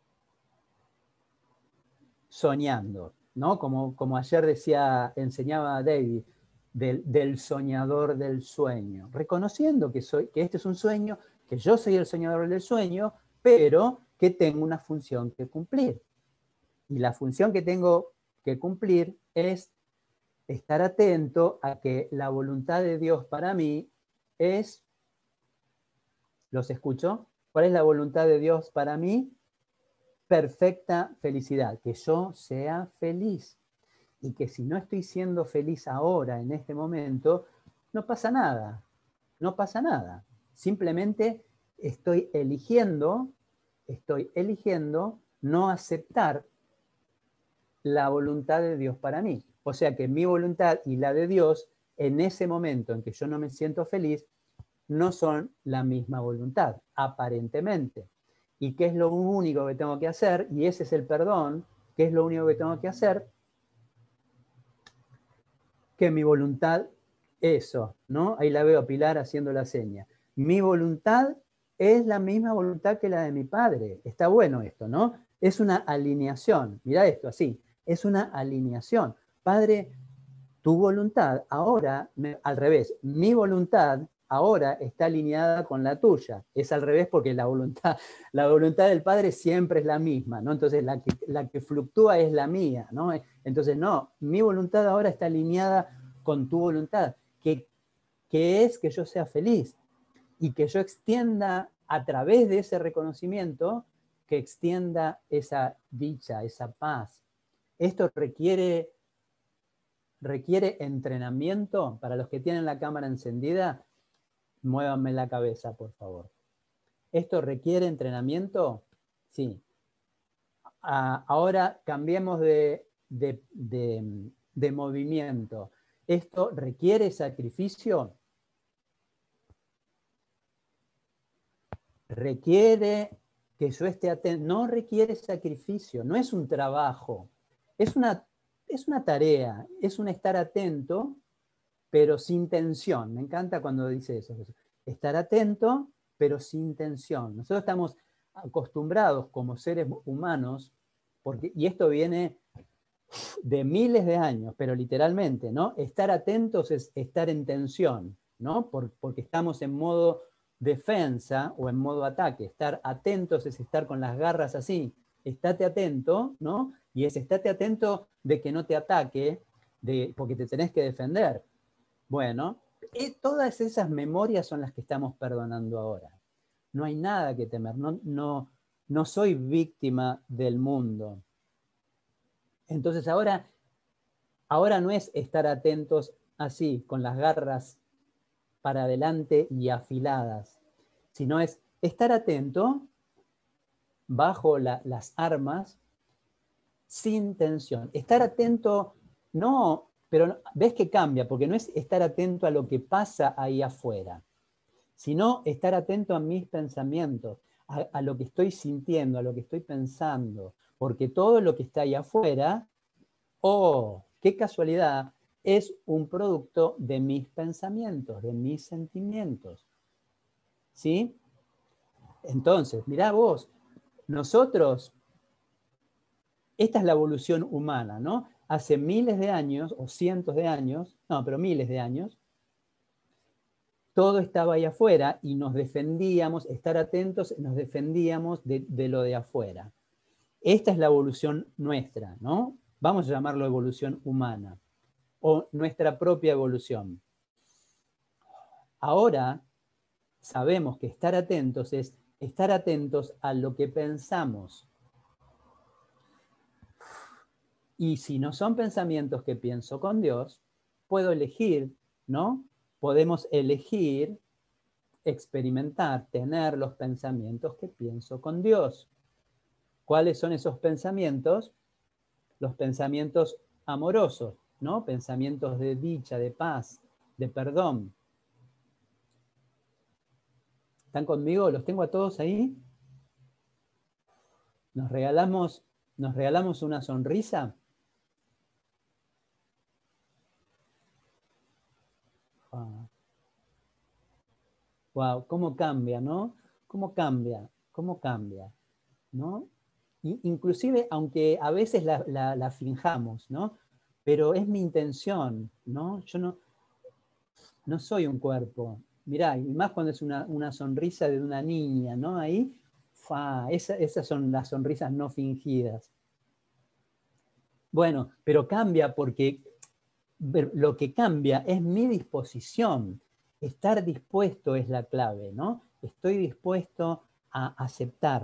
soñando, ¿no? Como ayer enseñaba David, del soñador del sueño, reconociendo que este es un sueño, que yo soy el soñador del sueño, pero que tengo una función que cumplir. Y la función que tengo que cumplir es estar atento a que la voluntad de Dios para mí es, ¿los escucho? ¿Cuál es la voluntad de Dios para mí? Perfecta felicidad, que yo sea feliz. Y que si no estoy siendo feliz ahora, en este momento, no pasa nada, no pasa nada. Simplemente estoy eligiendo no aceptar la voluntad de Dios para mí. O sea que mi voluntad y la de Dios, en ese momento en que yo no me siento feliz, no son la misma voluntad, aparentemente. ¿Y qué es lo único que tengo que hacer? Y ese es el perdón. ¿Qué es lo único que tengo que hacer? Que mi voluntad, eso, ¿no? Ahí la veo a Pilar haciendo la seña. Mi voluntad es la misma voluntad que la de mi padre. Está bueno esto, ¿no? Es una alineación. Mirá esto, así. Es una alineación. Padre, tu voluntad ahora, al revés, mi voluntad ahora está alineada con la tuya. Es al revés porque la voluntad del Padre siempre es la misma, ¿no? Entonces la que fluctúa es la mía, ¿no? Entonces, no, mi voluntad ahora está alineada con tu voluntad, que es que yo sea feliz y que yo extienda a través de ese reconocimiento, que extienda esa dicha, esa paz. Esto requiere entrenamiento. Para los que tienen la cámara encendida, muévanme la cabeza, por favor. ¿Esto requiere entrenamiento? Sí. Ahora cambiemos de movimiento. ¿Esto requiere sacrificio? Requiere que yo esté atento. No requiere sacrificio, no es un trabajo. Es una tarea, es un estar atento pero sin tensión. Me encanta cuando dice eso. Estar atento, pero sin tensión. Nosotros estamos acostumbrados como seres humanos, y esto viene de miles de años, pero literalmente, ¿no? Estar atentos es estar en tensión, ¿no? Porque estamos en modo defensa o en modo ataque. Estar atentos es estar con las garras así. Estate atento, ¿no? Y es estate atento de que no te ataque, porque te tenés que defender. Bueno, todas esas memorias son las que estamos perdonando ahora. No hay nada que temer. No soy víctima del mundo. Entonces ahora no es estar atentos así, con las garras para adelante y afiladas, sino es estar atento bajo las armas sin tensión. Estar atento, no, pero ves que cambia, porque no es estar atento a lo que pasa ahí afuera, sino estar atento a mis pensamientos, a lo que estoy sintiendo, a lo que estoy pensando, porque todo lo que está ahí afuera, oh, qué casualidad, es un producto de mis pensamientos, de mis sentimientos. ¿Sí? Entonces, mirá vos, nosotros, esta es la evolución humana, ¿no? Hace miles de años, o cientos de años, no, pero miles de años, todo estaba ahí afuera y nos defendíamos, estar atentos, nos defendíamos de lo de afuera. Esta es la evolución nuestra, ¿no? Vamos a llamarlo evolución humana, o nuestra propia evolución. Ahora sabemos que estar atentos es estar atentos a lo que pensamos. Y si no son pensamientos que pienso con Dios, puedo elegir, ¿no? Podemos elegir experimentar, tener los pensamientos que pienso con Dios. ¿Cuáles son esos pensamientos? Los pensamientos amorosos, ¿no? Pensamientos de dicha, de paz, de perdón. ¿Están conmigo? ¿Los tengo a todos ahí? ¿Nos regalamos una sonrisa? Wow, cómo cambia, ¿no? Cómo cambia, ¿no? Inclusive, aunque a veces la finjamos, ¿no? Pero es mi intención, ¿no? Yo no soy un cuerpo. Mirá, y más cuando es una sonrisa de una niña, ¿no? Ahí, esas son las sonrisas no fingidas. Bueno, pero cambia porque lo que cambia es mi disposición. Estar dispuesto es la clave, ¿no? Estoy dispuesto a aceptar.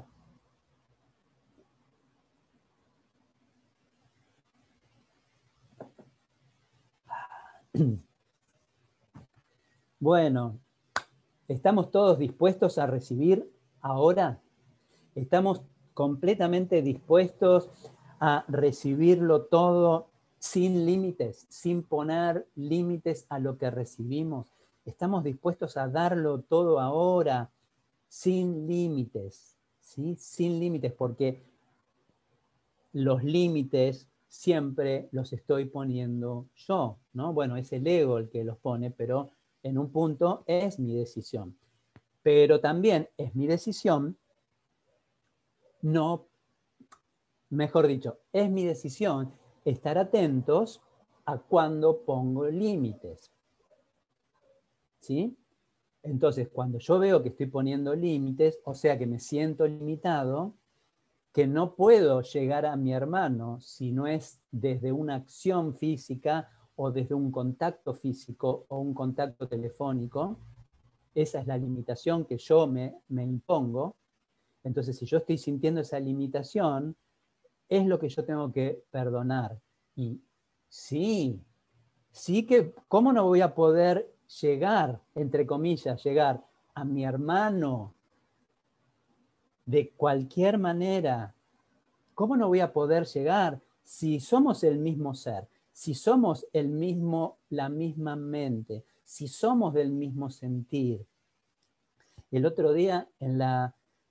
Bueno, ¿estamos todos dispuestos a recibir ahora? ¿Estamos completamente dispuestos a recibirlo todo sin límites, sin poner límites a lo que recibimos? ¿Estamos dispuestos a darlo todo ahora sin límites? ¿Sí? Sin límites, porque los límites siempre los estoy poniendo yo, ¿no? Bueno, es el ego el que los pone, pero en un punto es mi decisión. Pero también es mi decisión, no, mejor dicho, es mi decisión estar atentos a cuando pongo límites. ¿Sí? Entonces, cuando yo veo que estoy poniendo límites, o sea que me siento limitado, que no puedo llegar a mi hermano si no es desde una acción física o desde un contacto físico o un contacto telefónico, esa es la limitación que yo me impongo. Entonces, si yo estoy sintiendo esa limitación, es lo que yo tengo que perdonar. Y sí que, ¿cómo no voy a poder llegar, entre comillas, llegar a mi hermano de cualquier manera? ¿Cómo no voy a poder llegar si somos el mismo ser, si somos la misma mente, si somos del mismo sentir? El otro día, en la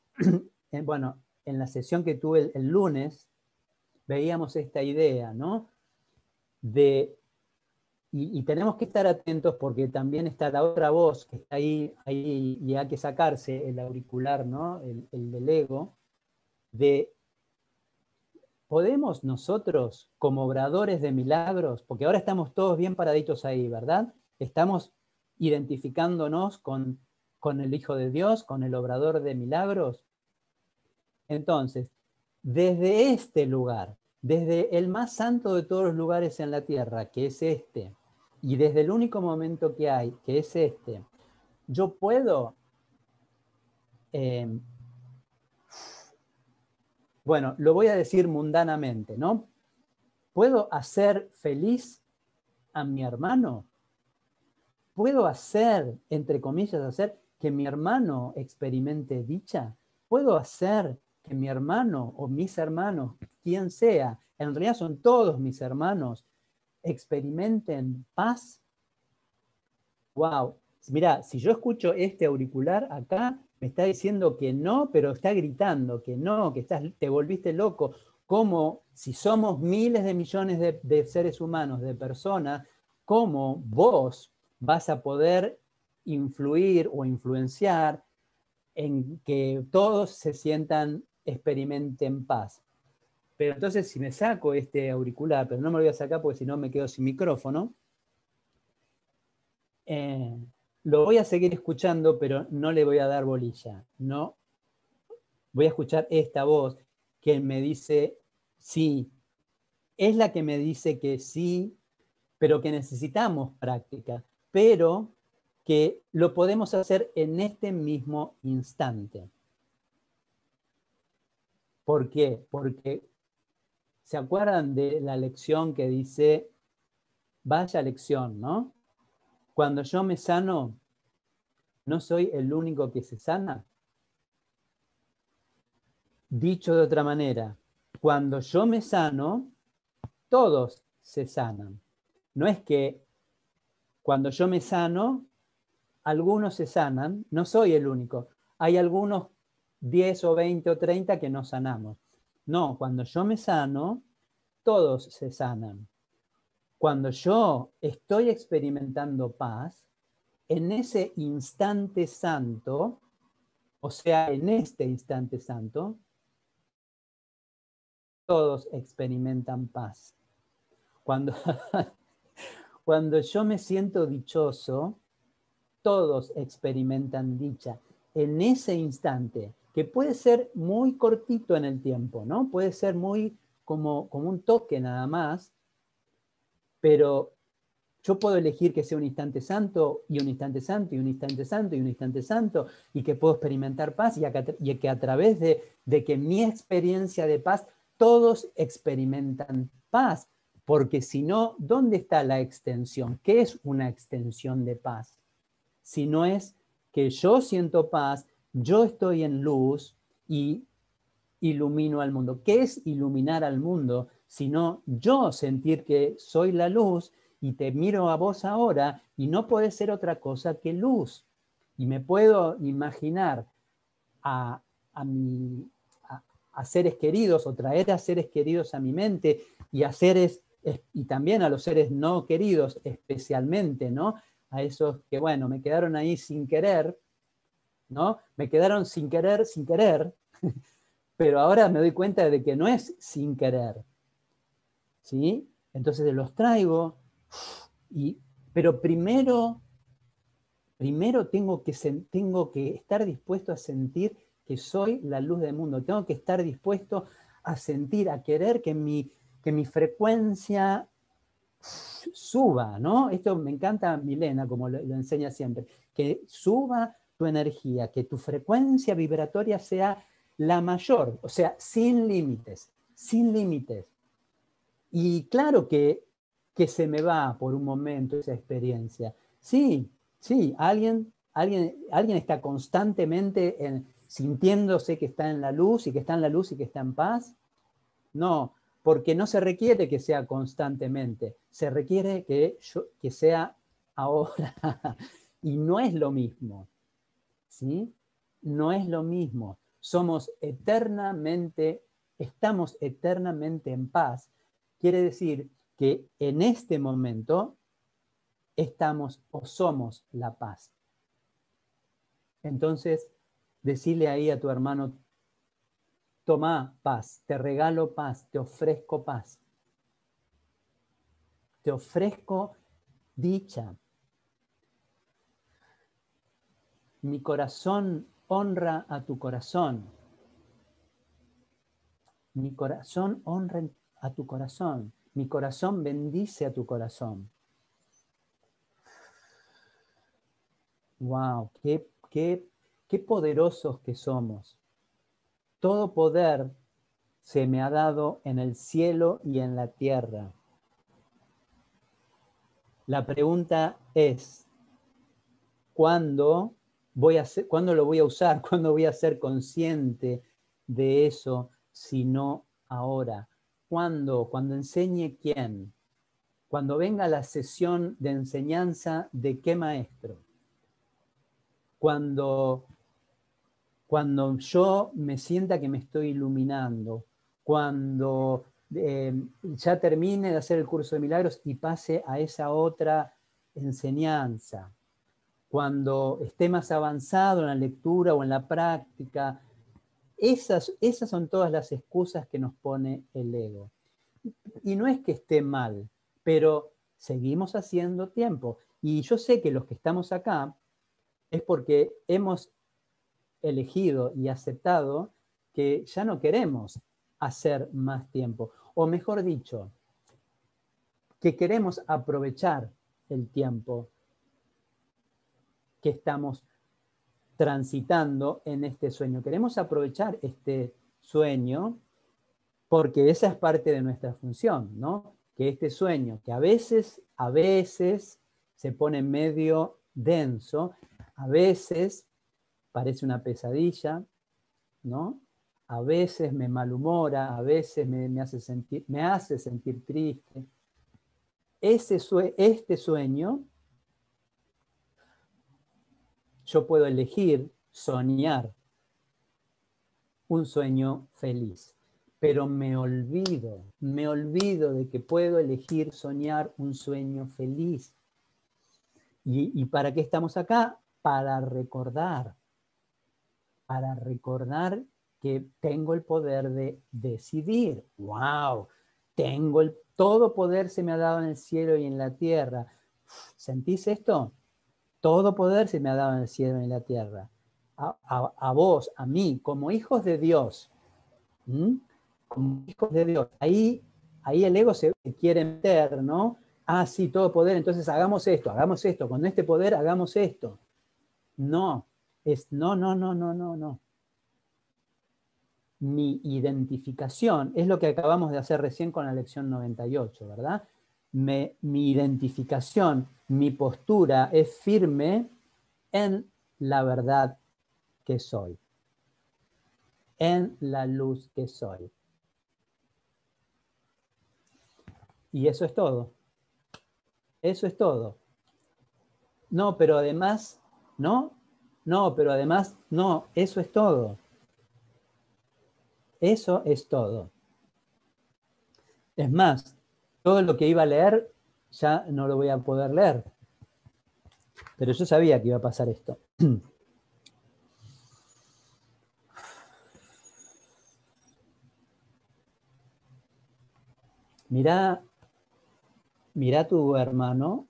sesión que tuve el lunes, veíamos esta idea, ¿no? De y tenemos que estar atentos porque también está la otra voz que está ahí y hay que sacarse el auricular, ¿no? El del ego, de ¿podemos nosotros, como obradores de milagros, porque ahora estamos todos bien paraditos ahí, ¿verdad? Estamos identificándonos con el Hijo de Dios, con el obrador de milagros. Entonces, desde este lugar, desde el más santo de todos los lugares en la tierra, que es este, y desde el único momento que hay, que es este, yo puedo, bueno, lo voy a decir mundanamente, ¿no? ¿Puedo hacer feliz a mi hermano? ¿Puedo hacer, entre comillas, hacer que mi hermano experimente dicha? ¿Puedo hacer que mi hermano o mis hermanos, quien sea, en realidad son todos mis hermanos, experimenten paz? Wow. Mira, si yo escucho este auricular acá, me está diciendo que no, pero está gritando que no, que te volviste loco. Como si somos miles de millones de seres humanos, de personas, ¿cómo vos vas a poder influir o influenciar en que todos se sientan, experimenten paz? Pero entonces si me saco este auricular, pero no me lo voy a sacar porque si no me quedo sin micrófono, lo voy a seguir escuchando, pero no le voy a dar bolilla. No, voy a escuchar esta voz que me dice sí. Es la que me dice que sí, pero que necesitamos práctica, pero que lo podemos hacer en este mismo instante. ¿Por qué? Porque ¿se acuerdan de la lección que dice, vaya lección, ¿no? Cuando yo me sano, ¿no soy el único que se sana? Dicho de otra manera, cuando yo me sano, todos se sanan. No es que cuando yo me sano, algunos se sanan, no soy el único. Hay algunos 10 o 20 o 30 que no sanamos. No, cuando yo me sano, todos se sanan. Cuando yo estoy experimentando paz, en ese instante santo, o sea, en este instante santo, todos experimentan paz. Cuando, cuando yo me siento dichoso, todos experimentan dicha. En ese instante, que puede ser muy cortito en el tiempo, ¿no? Puede ser muy como un toque nada más, pero yo puedo elegir que sea un instante santo y un instante santo y un instante santo y un instante santo y que puedo experimentar paz y que a través de que mi experiencia de paz, todos experimentan paz. Porque si no, ¿dónde está la extensión? ¿Qué es una extensión de paz? Si no es que yo siento paz, yo estoy en luz y ilumino al mundo. ¿Qué es iluminar al mundo? Sino yo sentir que soy la luz y te miro a vos ahora y no puede ser otra cosa que luz. Y me puedo imaginar a, a, mi, a seres queridos o traer a seres queridos a mi mente y a seres y también a los seres no queridos especialmente, ¿no? A esos que, bueno, me quedaron ahí sin querer, ¿no? Me quedaron sin querer, pero ahora me doy cuenta de que no es sin querer, ¿sí? Entonces los traigo, pero primero tengo que estar dispuesto a sentir que soy la luz del mundo, tengo que estar dispuesto a sentir, a querer que mi frecuencia suba, ¿no? Esto me encanta Milena, como lo enseña siempre, que suba tu energía, que tu frecuencia vibratoria sea la mayor, o sea, sin límites, sin límites. Y claro que se me va por un momento esa experiencia. Sí, sí, alguien está constantemente sintiéndose que está en la luz y que está en la luz y que está en paz. No, porque no se requiere que sea constantemente, se requiere que sea ahora. Y no es lo mismo, ¿sí? No es lo mismo. Estamos eternamente en paz. Quiere decir que en este momento estamos o somos la paz. Entonces, decile ahí a tu hermano, toma paz, te regalo paz, te ofrezco paz. Te ofrezco dicha. Mi corazón honra a tu corazón. Mi corazón honra a tu corazón. Mi corazón bendice a tu corazón. ¡Wow! ¡Qué poderosos que somos! Todo poder se me ha dado en el cielo y en la tierra. La pregunta es, ¿cuándo lo voy a usar? ¿Cuándo voy a ser consciente de eso? Si no ahora. ¿Cuándo? ¿Cuando enseñe quién? Cuando venga la sesión de enseñanza de qué maestro. Cuando yo me sienta que me estoy iluminando. Cuando ya termine de hacer el curso de milagros y pase a esa otra enseñanza. Cuando esté más avanzado en la lectura o en la práctica. Esas son todas las excusas que nos pone el ego. Y no es que esté mal, pero seguimos haciendo tiempo. Y yo sé que los que estamos acá es porque hemos elegido y aceptado que ya no queremos hacer más tiempo. O mejor dicho, que queremos aprovechar el tiempo que estamos transitando en este sueño. Queremos aprovechar este sueño porque esa es parte de nuestra función, ¿no? Que este sueño, que a veces se pone medio denso, a veces parece una pesadilla, ¿no? A veces me malhumora, a veces me hace sentir triste. Este sueño, yo puedo elegir soñar un sueño feliz. Pero me olvido de que puedo elegir soñar un sueño feliz. ¿Y para qué estamos acá? Para recordar que tengo el poder de decidir. ¡Wow! Todo poder se me ha dado en el cielo y en la tierra. ¿Sentís esto? Todo poder se me ha dado en el cielo y en la tierra. A vos, a mí, como hijos de Dios. Como hijos de Dios. Ahí el ego se quiere meter, ¿no? Ah, sí, todo poder, entonces hagamos esto, con este poder hagamos esto. No, no. Mi identificación es lo que acabamos de hacer recién con la lección 98, ¿verdad? Mi identificación, mi postura es firme en la verdad que soy, en la luz que soy. Y eso es todo. Eso es todo. No, pero además, no, pero además, no, eso es todo. Eso es todo. Es más, todo lo que iba a leer ya no lo voy a poder leer. Pero yo sabía que iba a pasar esto. Mirá tu hermano,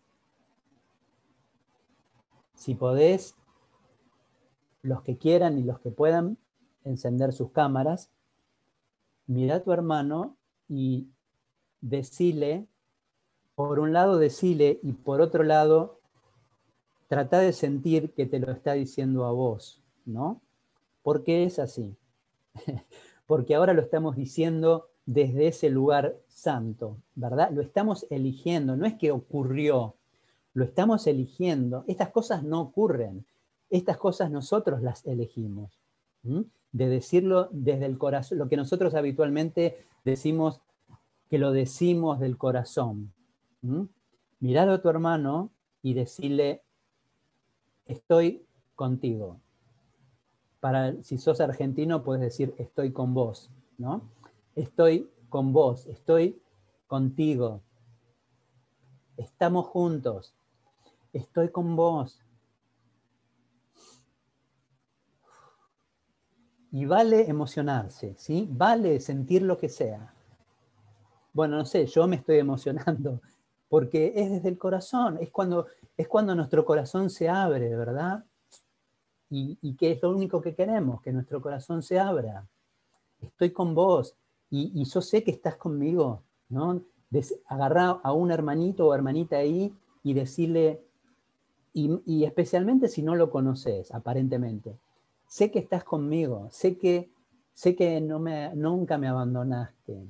si podés, los que quieran y los que puedan encender sus cámaras, mirá a tu hermano y decile, por un lado decile y por otro lado trata de sentir que te lo está diciendo a vos, ¿no? ¿Por qué es así? Porque ahora lo estamos diciendo desde ese lugar santo, ¿verdad? Lo estamos eligiendo, no es que ocurrió, lo estamos eligiendo. Estas cosas no ocurren, estas cosas nosotros las elegimos. De decirlo desde el corazón, lo que nosotros habitualmente decimos, que lo decimos del corazón. Mirar a tu hermano y decirle, estoy contigo. Si sos argentino, puedes decir, estoy con vos, ¿no? Estoy con vos, estoy contigo. Estamos juntos. estoy con vos. Y vale emocionarse, ¿sí? Vale sentir lo que sea. Bueno, no sé, yo me estoy emocionando, porque es desde el corazón, es cuando nuestro corazón se abre, ¿verdad? Y que es lo único que queremos, que nuestro corazón se abra. Estoy con vos, y yo sé que estás conmigo, ¿no? Agarrar a un hermanito o hermanita ahí y decirle, y especialmente si no lo conoces, aparentemente, sé que estás conmigo, sé que nunca me abandonaste.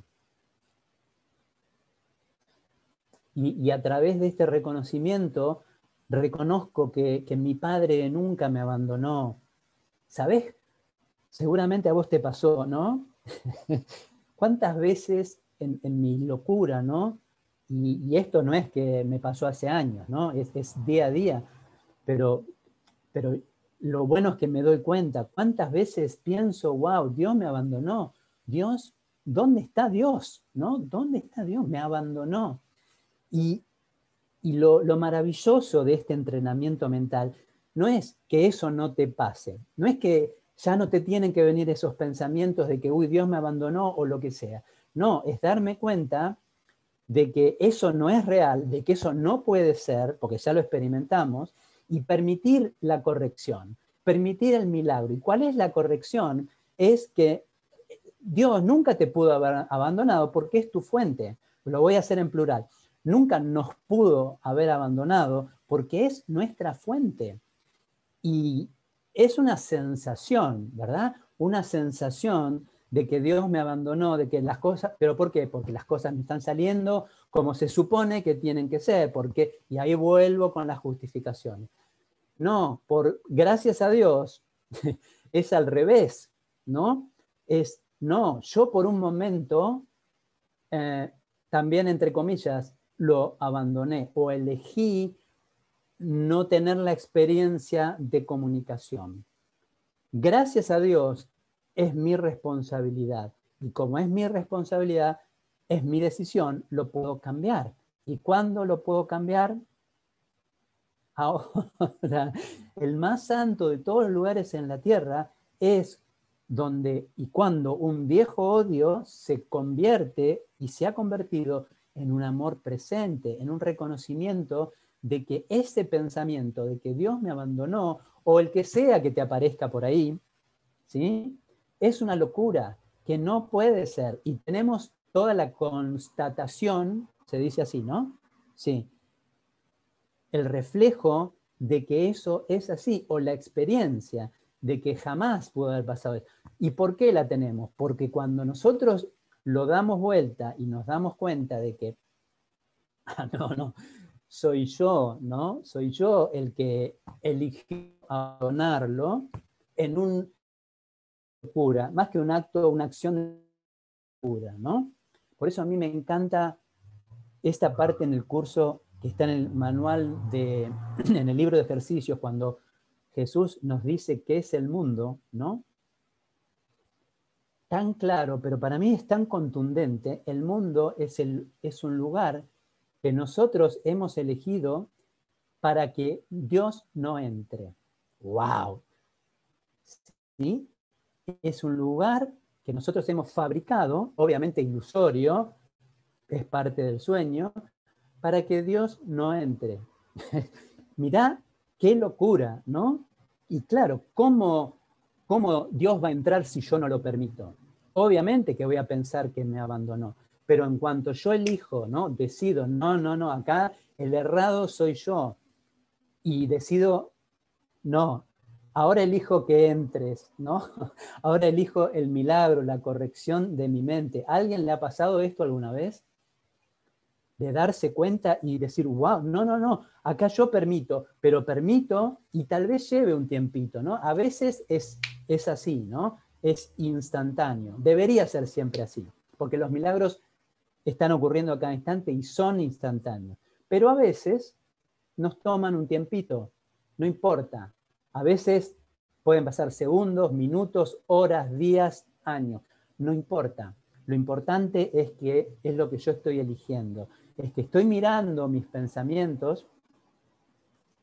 Y a través de este reconocimiento, reconozco que mi padre nunca me abandonó. ¿Sabés? Seguramente a vos te pasó, ¿no? ¿Cuántas veces en mi locura, ¿no? Y esto no es que me pasó hace años, ¿no? Es día a día, pero lo bueno es que me doy cuenta. ¿Cuántas veces pienso, wow, Dios me abandonó? Dios, ¿dónde está Dios? ¿No? ¿Dónde está Dios? Me abandonó. Y, y lo maravilloso de este entrenamiento mental no es que eso no te pase, no es que ya no te tienen que venir esos pensamientos de que, uy, Dios me abandonó o lo que sea. No, es darme cuenta de que eso no es real, de que eso no puede ser, porque ya lo experimentamos, y permitir la corrección, permitir el milagro. ¿Y cuál es la corrección? Es que Dios nunca te pudo haber abandonado porque es tu fuente. Lo voy a hacer en plural. Nunca nos pudo haber abandonado porque es nuestra fuente. Y es una sensación, ¿verdad? Una sensación de que Dios me abandonó, de que las cosas, ¿pero por qué? Porque las cosas me están saliendo como se supone que tienen que ser, porque, y ahí vuelvo con las justificaciones. No, gracias a Dios, es al revés, ¿no? No, yo por un momento, también entre comillas, lo abandoné o elegí no tener la experiencia de comunicación. Gracias a Dios, es mi responsabilidad. Y como es mi responsabilidad, es mi decisión, lo puedo cambiar. ¿Y cuándo lo puedo cambiar? Ahora, el más santo de todos los lugares en la tierra es donde y cuando un viejo odio se convierte y se ha convertido en un amor presente, en un reconocimiento de que ese pensamiento de que Dios me abandonó o el que sea que te aparezca por ahí, ¿sí? Es una locura que no puede ser. Y tenemos toda la constatación, se dice así, ¿no? Sí, el reflejo de que eso es así, o la experiencia de que jamás pudo haber pasado eso. ¿Y por qué la tenemos? Porque cuando nosotros lo damos vuelta y nos damos cuenta de que, no, soy yo, ¿no? Soy yo el que eligió abandonarlo en un locura, más que un acto, una acción de locura, ¿no? Por eso a mí me encanta esta parte en el curso que está en el manual en el libro de ejercicios, cuando Jesús nos dice qué es el mundo, ¿no? Tan claro, pero para mí es tan contundente. El mundo es un lugar que nosotros hemos elegido para que Dios no entre. ¡Wow! ¿Sí? Es un lugar que nosotros hemos fabricado, obviamente ilusorio, es parte del sueño, para que Dios no entre. Mirá qué locura, ¿no? Y claro, ¿cómo Dios va a entrar si yo no lo permito? Obviamente que voy a pensar que me abandonó, pero en cuanto yo elijo, ¿no? Decido, no, acá el errado soy yo, y decido, no, ahora elijo que entres, ¿no? Ahora elijo el milagro, la corrección de mi mente. ¿A alguien le ha pasado esto alguna vez? De darse cuenta y decir, wow, no, acá yo permito, pero permito y tal vez lleve un tiempito, ¿no? A veces es así, ¿no? Es instantáneo. Debería ser siempre así, porque los milagros están ocurriendo a cada instante y son instantáneos. Pero a veces nos toman un tiempito, no importa. A veces pueden pasar segundos, minutos, horas, días, años, no importa. Lo importante es que es lo que yo estoy eligiendo. Es que estoy mirando mis pensamientos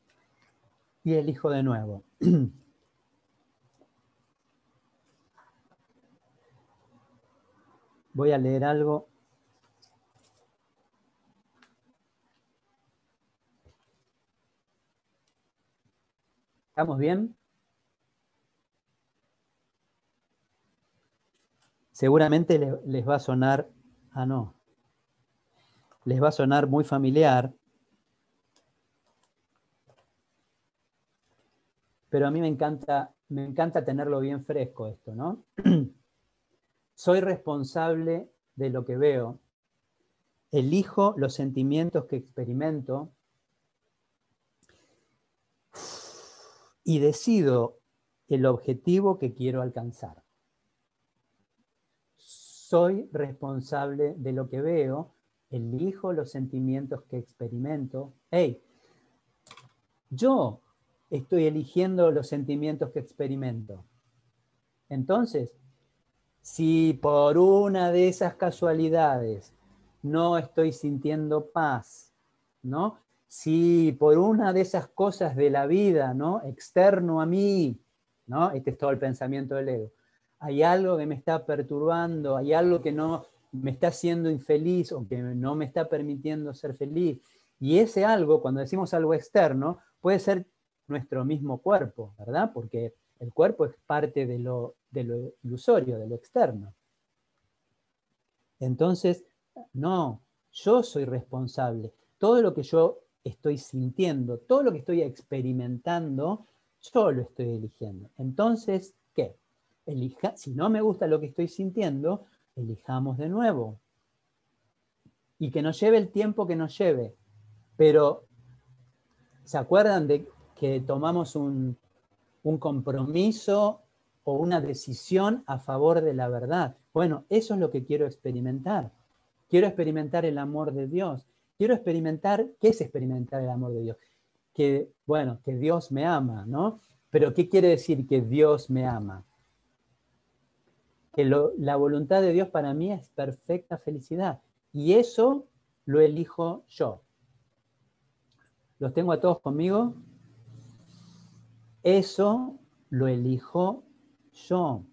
y elijo de nuevo. Voy a leer algo. ¿Estamos bien? Seguramente les va a sonar, no, les va a sonar muy familiar, pero a mí me encanta tenerlo bien fresco esto, ¿no? Soy responsable de lo que veo, elijo los sentimientos que experimento y decido el objetivo que quiero alcanzar. Soy responsable de lo que veo, elijo los sentimientos que experimento. ¡Hey! Yo estoy eligiendo los sentimientos que experimento. Entonces, si por una de esas casualidades no estoy sintiendo paz, ¿no? Si por una de esas cosas de la vida, ¿no? Externo a mí, ¿no? Este es todo el pensamiento del ego. Hay algo que me está perturbando, hay algo que no me está haciendo infeliz o que no me está permitiendo ser feliz. Y ese algo, cuando decimos algo externo, puede ser nuestro mismo cuerpo, ¿verdad? Porque el cuerpo es parte de lo ilusorio, de lo externo. Entonces, no, yo soy responsable. Todo lo que yo estoy sintiendo, todo lo que estoy experimentando, yo lo estoy eligiendo. Entonces, ¿qué? Si no me gusta lo que estoy sintiendo, elijamos de nuevo. Y que nos lleve el tiempo que nos lleve. Pero, ¿se acuerdan de que tomamos un compromiso o una decisión a favor de la verdad? Bueno, eso es lo que quiero experimentar. Quiero experimentar el amor de Dios. Quiero experimentar, ¿qué es experimentar el amor de Dios? Que, bueno, que Dios me ama, ¿no? Pero ¿qué quiere decir que Dios me ama? Que la voluntad de Dios para mí es perfecta felicidad. Y eso lo elijo yo. ¿Los tengo a todos conmigo? Eso lo elijo yo.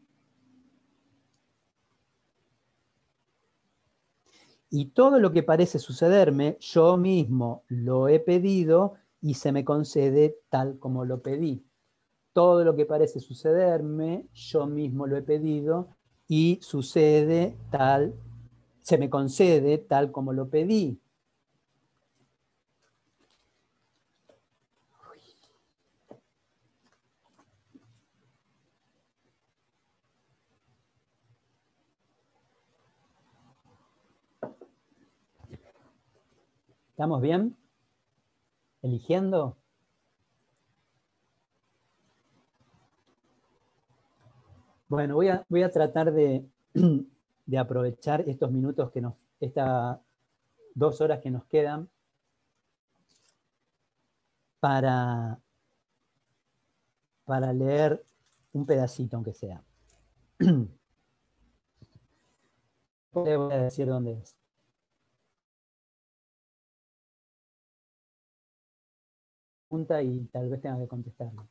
Y todo lo que parece sucederme, yo mismo lo he pedido y se me concede tal como lo pedí. Todo lo que parece sucederme, yo mismo lo he pedido y sucede tal, se me concede tal como lo pedí. ¿Estamos bien? ¿Eligiendo? Bueno, voy a tratar de aprovechar estos minutos estas 2 horas que nos quedan para leer un pedacito, aunque sea. Le voy a decir dónde es. Pregunta y tal vez tenga que contestarlo.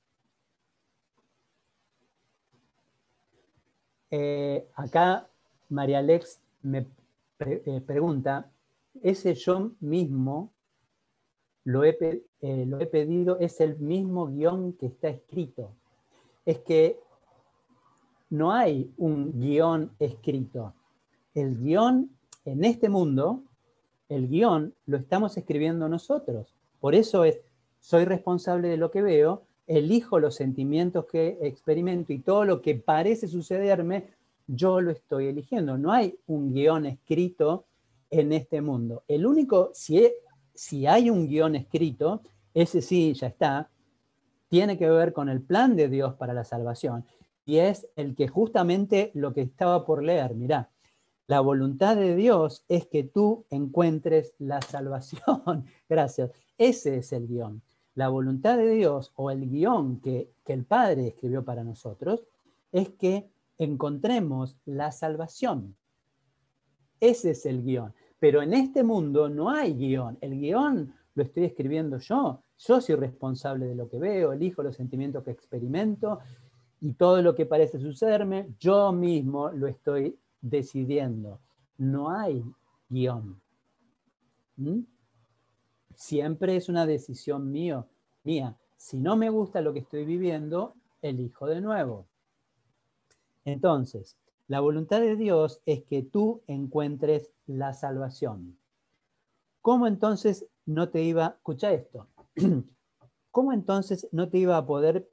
Acá María Alex me pregunta, ese yo mismo lo he pedido, es el mismo guión que está escrito. Es que no hay un guión escrito. El guión en este mundo, el guión lo estamos escribiendo nosotros. Por eso soy responsable de lo que veo, elijo los sentimientos que experimento y todo lo que parece sucederme, yo lo estoy eligiendo. No hay un guión escrito en este mundo. El único, si hay un guión escrito, ese sí, ya está, tiene que ver con el plan de Dios para la salvación. Y es el que justamente lo que estaba por leer, mirá, la voluntad de Dios es que tú encuentres la salvación. Gracias. Ese es el guión. La voluntad de Dios o el guión que el Padre escribió para nosotros es que encontremos la salvación. Ese es el guión. Pero en este mundo no hay guión. El guión lo estoy escribiendo yo. Yo soy responsable de lo que veo, elijo los sentimientos que experimento y todo lo que parece sucederme, yo mismo lo estoy decidiendo. No hay guión. ¿Mm? Siempre es una decisión mía. Si no me gusta lo que estoy viviendo, elijo de nuevo. Entonces, la voluntad de Dios es que tú encuentres la salvación. ¿Cómo entonces no te iba, escucha esto, cómo entonces no te iba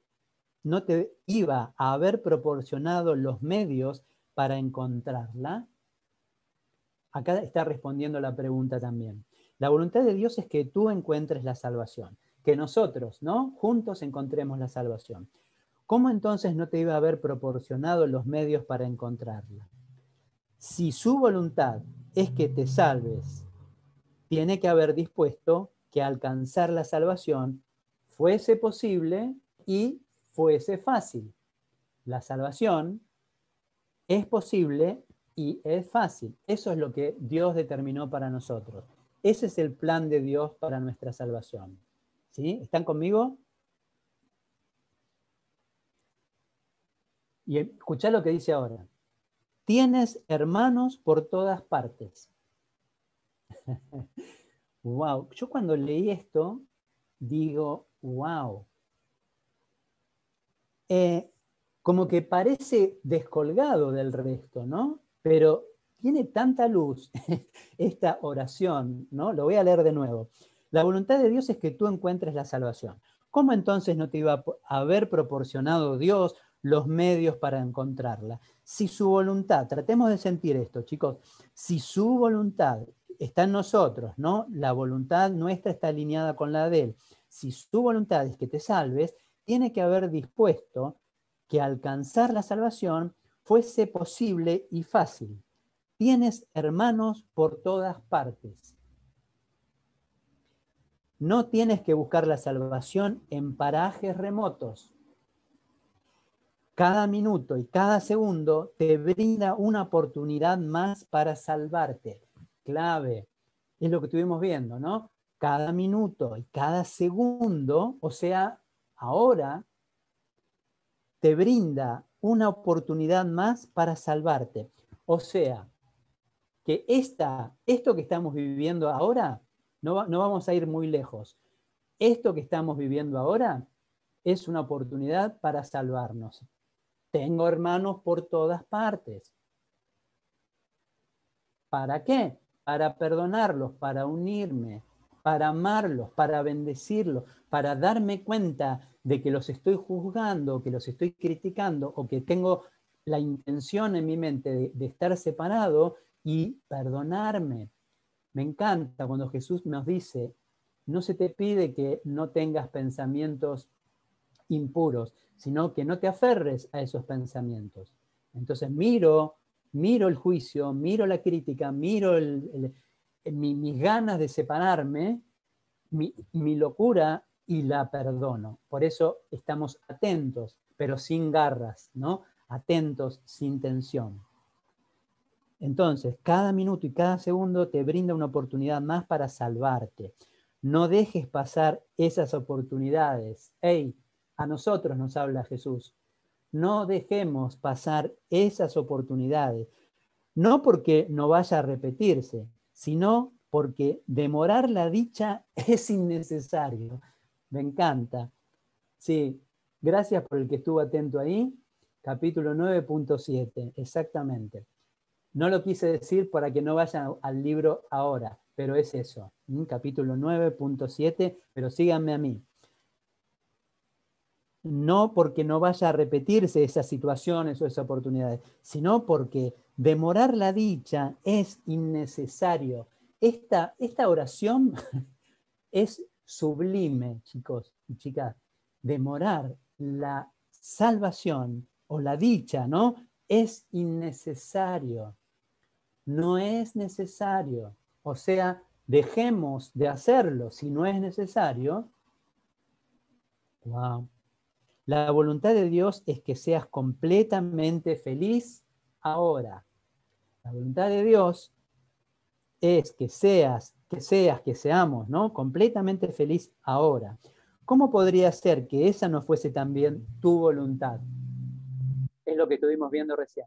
a haber proporcionado los medios para encontrarla? Acá está respondiendo la pregunta también. La voluntad de Dios es que tú encuentres la salvación, que nosotros, ¿no?, juntos encontremos la salvación. ¿Cómo entonces no te iba a haber proporcionado los medios para encontrarla? Si su voluntad es que te salves, tiene que haber dispuesto que alcanzar la salvación fuese posible y fuese fácil. La salvación es posible y es fácil. Eso es lo que Dios determinó para nosotros. Ese es el plan de Dios para nuestra salvación. ¿Sí? ¿Están conmigo? Y escuchá lo que dice ahora. Tienes hermanos por todas partes. Wow. Yo cuando leí esto, digo, wow. Como que parece descolgado del resto, ¿no? Pero tiene tanta luz esta oración, ¿no? Lo voy a leer de nuevo. La voluntad de Dios es que tú encuentres la salvación. ¿Cómo entonces no te iba a haber proporcionado Dios los medios para encontrarla? Si su voluntad, tratemos de sentir esto, chicos, si su voluntad está en nosotros, ¿no? La voluntad nuestra está alineada con la de Él. Si su voluntad es que te salves, tiene que haber dispuesto que alcanzar la salvación fuese posible y fácil. Tienes hermanos por todas partes. No tienes que buscar la salvación en parajes remotos. Cada minuto y cada segundo te brinda una oportunidad más para salvarte. Clave. Es lo que estuvimos viendo, ¿no? Cada minuto y cada segundo, o sea, ahora, te brinda una oportunidad más para salvarte. O sea, que esto que estamos viviendo ahora, no vamos a ir muy lejos. Esto que estamos viviendo ahora es una oportunidad para salvarnos. Tengo hermanos por todas partes. ¿Para qué? Para perdonarlos, para unirme, para amarlos, para bendecirlos, para darme cuenta de que los estoy juzgando, que los estoy criticando o que tengo la intención en mi mente de estar separado y perdonarme. Me encanta cuando Jesús nos dice, no se te pide que no tengas pensamientos impuros, sino que no te aferres a esos pensamientos. Entonces miro el juicio, miro la crítica, miro mis ganas de separarme, mi locura y la perdono. Por eso estamos atentos, pero sin garras, ¿no? Atentos, sin tensión. Entonces, cada minuto y cada segundo te brinda una oportunidad más para salvarte. No dejes pasar esas oportunidades. ¡Ey! A nosotros nos habla Jesús. No dejemos pasar esas oportunidades. No porque no vaya a repetirse, sino porque demorar la dicha es innecesario. Me encanta. Sí, gracias por el que estuvo atento ahí. Capítulo 9.7, exactamente. No lo quise decir para que no vayan al libro ahora, pero es eso. Capítulo 9.7, pero síganme a mí. No porque no vaya a repetirse esas situaciones o esas oportunidades, sino porque demorar la dicha es innecesario. Esta oración es sublime, chicos y chicas. Demorar la salvación o la dicha, ¿no? Es innecesario. No es necesario. O sea, dejemos de hacerlo si no es necesario. Wow. La voluntad de Dios es que seas completamente feliz ahora. La voluntad de Dios es que seamos, ¿no? Completamente feliz ahora. ¿Cómo podría ser que esa no fuese también tu voluntad? Es lo que estuvimos viendo recién.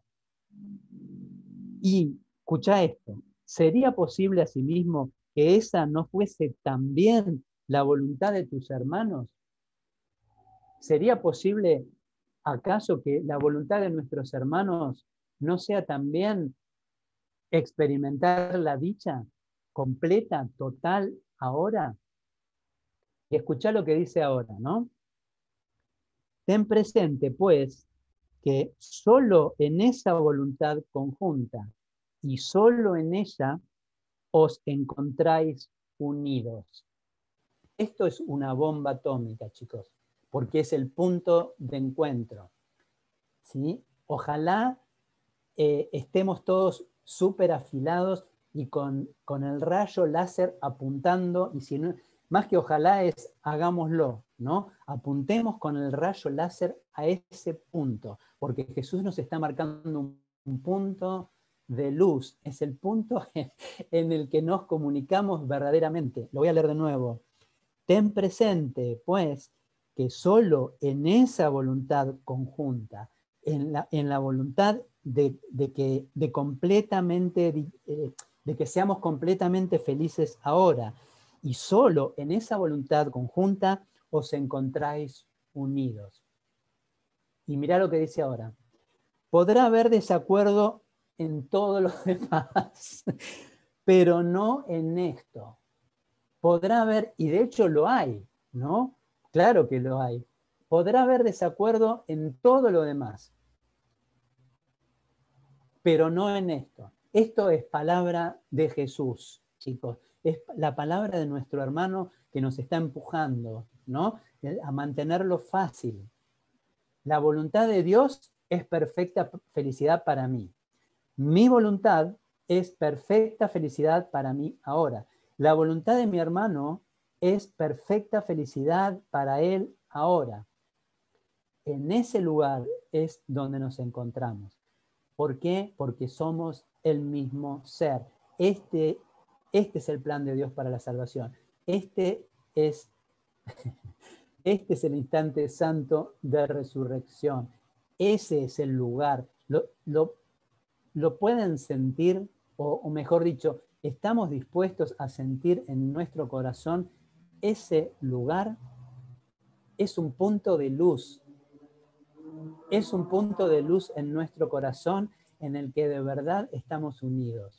Y escucha esto, ¿sería posible asimismo que esa no fuese también la voluntad de tus hermanos? ¿Sería posible acaso que la voluntad de nuestros hermanos no sea también experimentar la dicha completa, total, ahora? Y escuchá lo que dice ahora, ¿no? Ten presente, pues, que solo en esa voluntad conjunta y solo en ella os encontráis unidos. Esto es una bomba atómica, chicos, porque es el punto de encuentro, ¿sí? Ojalá estemos todos súper afilados y con el rayo láser apuntando, y si no, más que ojalá es hagámoslo, ¿no? Apuntemos con el rayo láser a ese punto, porque Jesús nos está marcando un punto de luz, es el punto en el que nos comunicamos verdaderamente. Lo voy a leer de nuevo. Ten presente, pues, que solo en esa voluntad conjunta, en la voluntad de que seamos completamente felices ahora, y solo en esa voluntad conjunta os encontráis unidos. Y mirá lo que dice ahora. Podrá haber desacuerdo en todo lo demás, pero no en esto. Podrá haber, y de hecho lo hay, ¿no? Claro que lo hay. Podrá haber desacuerdo en todo lo demás, pero no en esto. Esto es palabra de Jesús, chicos. Es la palabra de nuestro hermano que nos está empujando, ¿no? A mantenerlo fácil. La voluntad de Dios es perfecta felicidad para mí. Mi voluntad es perfecta felicidad para mí ahora. La voluntad de mi hermano es perfecta felicidad para él ahora. En ese lugar es donde nos encontramos. ¿Por qué? Porque somos el mismo ser. Este es el plan de Dios para la salvación. Este es el instante santo de resurrección. Ese es el lugar. Lo pueden sentir, o mejor dicho, estamos dispuestos a sentir en nuestro corazón ese lugar. Es un punto de luz. Es un punto de luz en nuestro corazón en el que de verdad estamos unidos.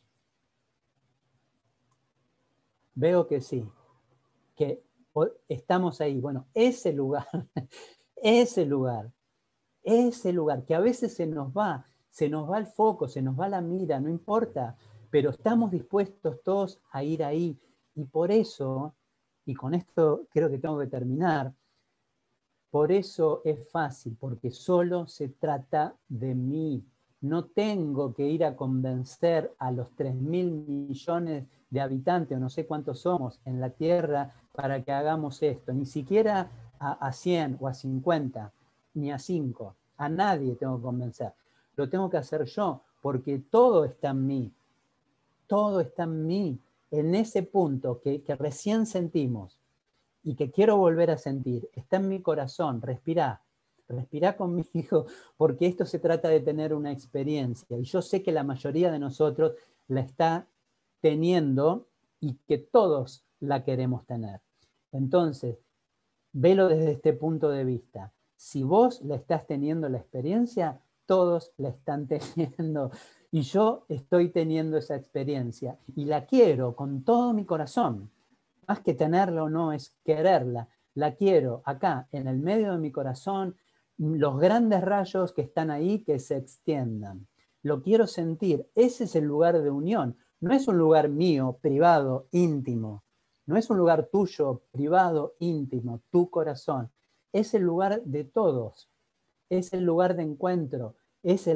Veo que sí, que estamos ahí. Bueno, ese lugar, ese lugar, ese lugar que a veces se nos va el foco, se nos va la mira, no importa, pero estamos dispuestos todos a ir ahí. Y por eso, y con esto creo que tengo que terminar, por eso es fácil, porque solo se trata de mí. No tengo que ir a convencer a los 3.000 millones de habitantes, o no sé cuántos somos en la Tierra, para que hagamos esto. Ni siquiera a 100 o a 50, ni a 5. A nadie tengo que convencer. Lo tengo que hacer yo, porque todo está en mí. Todo está en mí, en ese punto que recién sentimos y que quiero volver a sentir. Está en mi corazón, respirá conmigo, porque esto se trata de tener una experiencia. Y yo sé que la mayoría de nosotros la está teniendo y que todos la queremos tener. Entonces, velo desde este punto de vista. Si vos la estás teniendo la experiencia, todos la están teniendo. Y yo estoy teniendo esa experiencia y la quiero con todo mi corazón. Más que tenerla o no, es quererla. La quiero acá, en el medio de mi corazón, los grandes rayos que están ahí que se extiendan. Lo quiero sentir. Ese es el lugar de unión. No es un lugar mío, privado, íntimo. No es un lugar tuyo, privado, íntimo, tu corazón. Es el lugar de todos. Es el lugar de encuentro. Es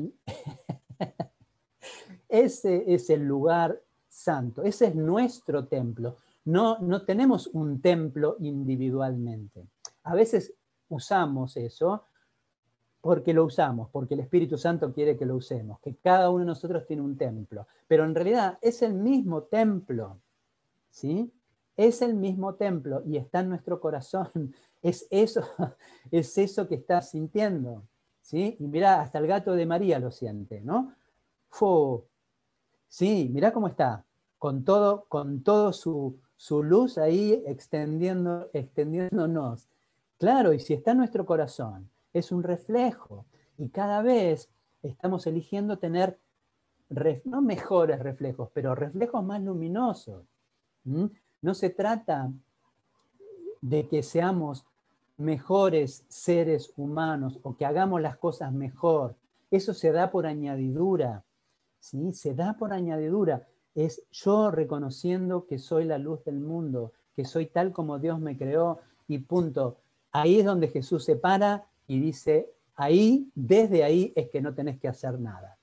ese es el lugar santo. Ese es nuestro templo. No tenemos un templo individualmente. A veces usamos eso porque lo usamos, porque el Espíritu Santo quiere que lo usemos, que cada uno de nosotros tiene un templo. Pero en realidad es el mismo templo, ¿sí? es el mismo templo y está en nuestro corazón. Es eso que estás sintiendo, ¿sí? Y mirá, hasta el gato de María lo siente, ¿no? ¡Fu! Sí, mirá cómo está, con todo su luz ahí extendiéndonos. Claro, y si está en nuestro corazón, es un reflejo. Y cada vez estamos eligiendo tener, no mejores reflejos, pero reflejos más luminosos. ¿Mm? No se trata de que seamos mejores seres humanos o que hagamos las cosas mejor. Eso se da por añadidura. ¿Sí? Se da por añadidura. Es yo reconociendo que soy la luz del mundo, que soy tal como Dios me creó y punto. Ahí es donde Jesús se para y dice, desde ahí es que no tenés que hacer nada.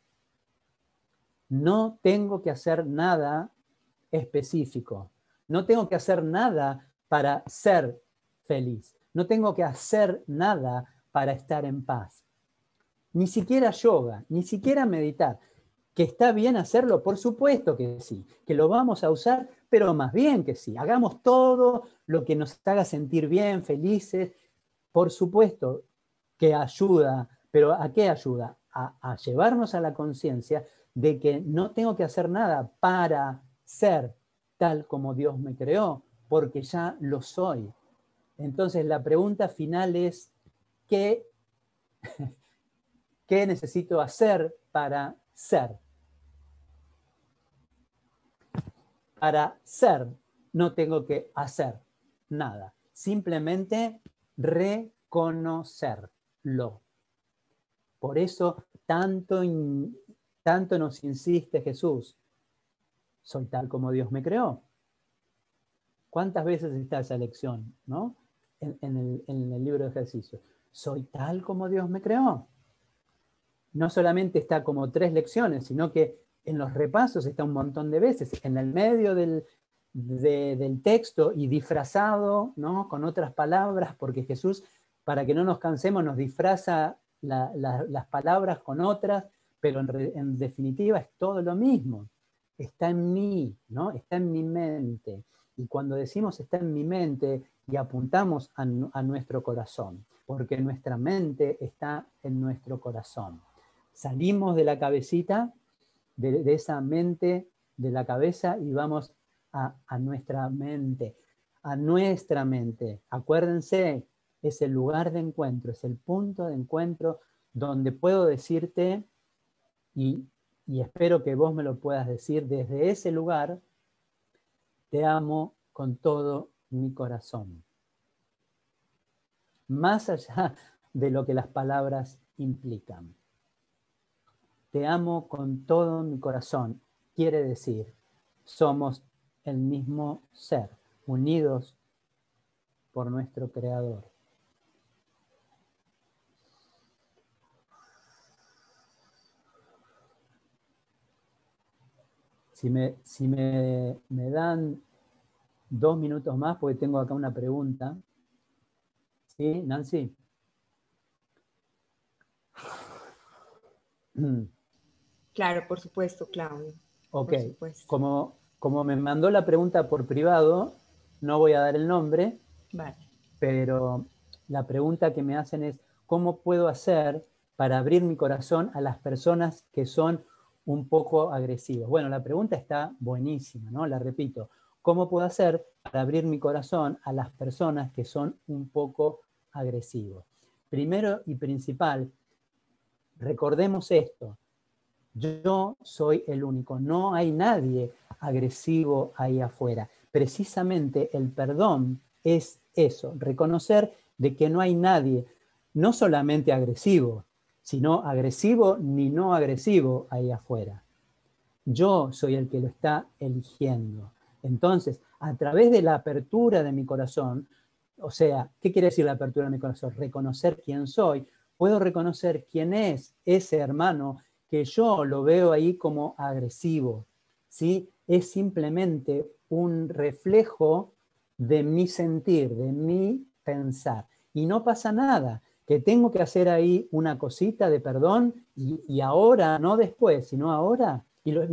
No tengo que hacer nada específico. No tengo que hacer nada para ser feliz. No tengo que hacer nada para estar en paz. Ni siquiera yoga, ni siquiera meditar. ¿Que está bien hacerlo? Por supuesto que sí. ¿Que lo vamos a usar? Pero más bien que sí. Hagamos todo lo que nos haga sentir bien, felices. Por supuesto que ayuda. ¿Pero a qué ayuda? A llevarnos a la conciencia de que no tengo que hacer nada para ser tal como Dios me creó, porque ya lo soy. Entonces la pregunta final es, ¿qué necesito hacer para ser? Para ser no tengo que hacer nada, simplemente reconocerlo. Por eso tanto nos insiste Jesús, soy tal como Dios me creó. ¿Cuántas veces está esa lección, ¿no? en el libro de ejercicios? Soy tal como Dios me creó. No solamente está como 3 lecciones, sino que en los repasos está un montón de veces, en el medio del texto y disfrazado, ¿no? Con otras palabras, porque Jesús, para que no nos cansemos, nos disfraza las palabras con otras, pero en definitiva es todo lo mismo. Está en mí, ¿no? Está en mi mente. Y cuando decimos está en mi mente y apuntamos a nuestro corazón, porque nuestra mente está en nuestro corazón. Salimos de la cabecita, de esa mente, de la cabeza, y vamos a nuestra mente. A nuestra mente. Acuérdense, es el lugar de encuentro, es el punto de encuentro donde puedo decirte, y espero que vos me lo puedas decir desde ese lugar, te amo con todo mi corazón. Más allá de lo que las palabras implican. Te amo con todo mi corazón. Quiere decir, somos el mismo ser, unidos por nuestro Creador. Si me dan 2 minutos más, porque tengo acá una pregunta. ¿Sí, Nancy? Claro, por supuesto, Claudio. Ok, por supuesto. Como me mandó la pregunta por privado, no voy a dar el nombre, Vale. pero la pregunta que me hacen es, ¿cómo puedo hacer para abrir mi corazón a las personas que son un poco agresivas? Bueno, la pregunta está buenísima, ¿no? La repito. ¿Cómo puedo hacer para abrir mi corazón a las personas que son un poco agresivos? Primero y principal, recordemos esto. Yo soy el único, no hay nadie agresivo ahí afuera. Precisamente el perdón es eso, reconocer de que no hay nadie, no solamente agresivo, sino agresivo ni no agresivo ahí afuera. Yo soy el que lo está eligiendo. Entonces, a través de la apertura de mi corazón, o sea, ¿qué quiere decir la apertura de mi corazón? Reconocer quién soy. Puedo reconocer quién es ese hermano que yo lo veo ahí como agresivo, ¿sí? Es simplemente un reflejo de mi sentir, de mi pensar. Y no pasa nada, que tengo que hacer ahí una cosita de perdón y ahora, no después, sino ahora. Y mirá,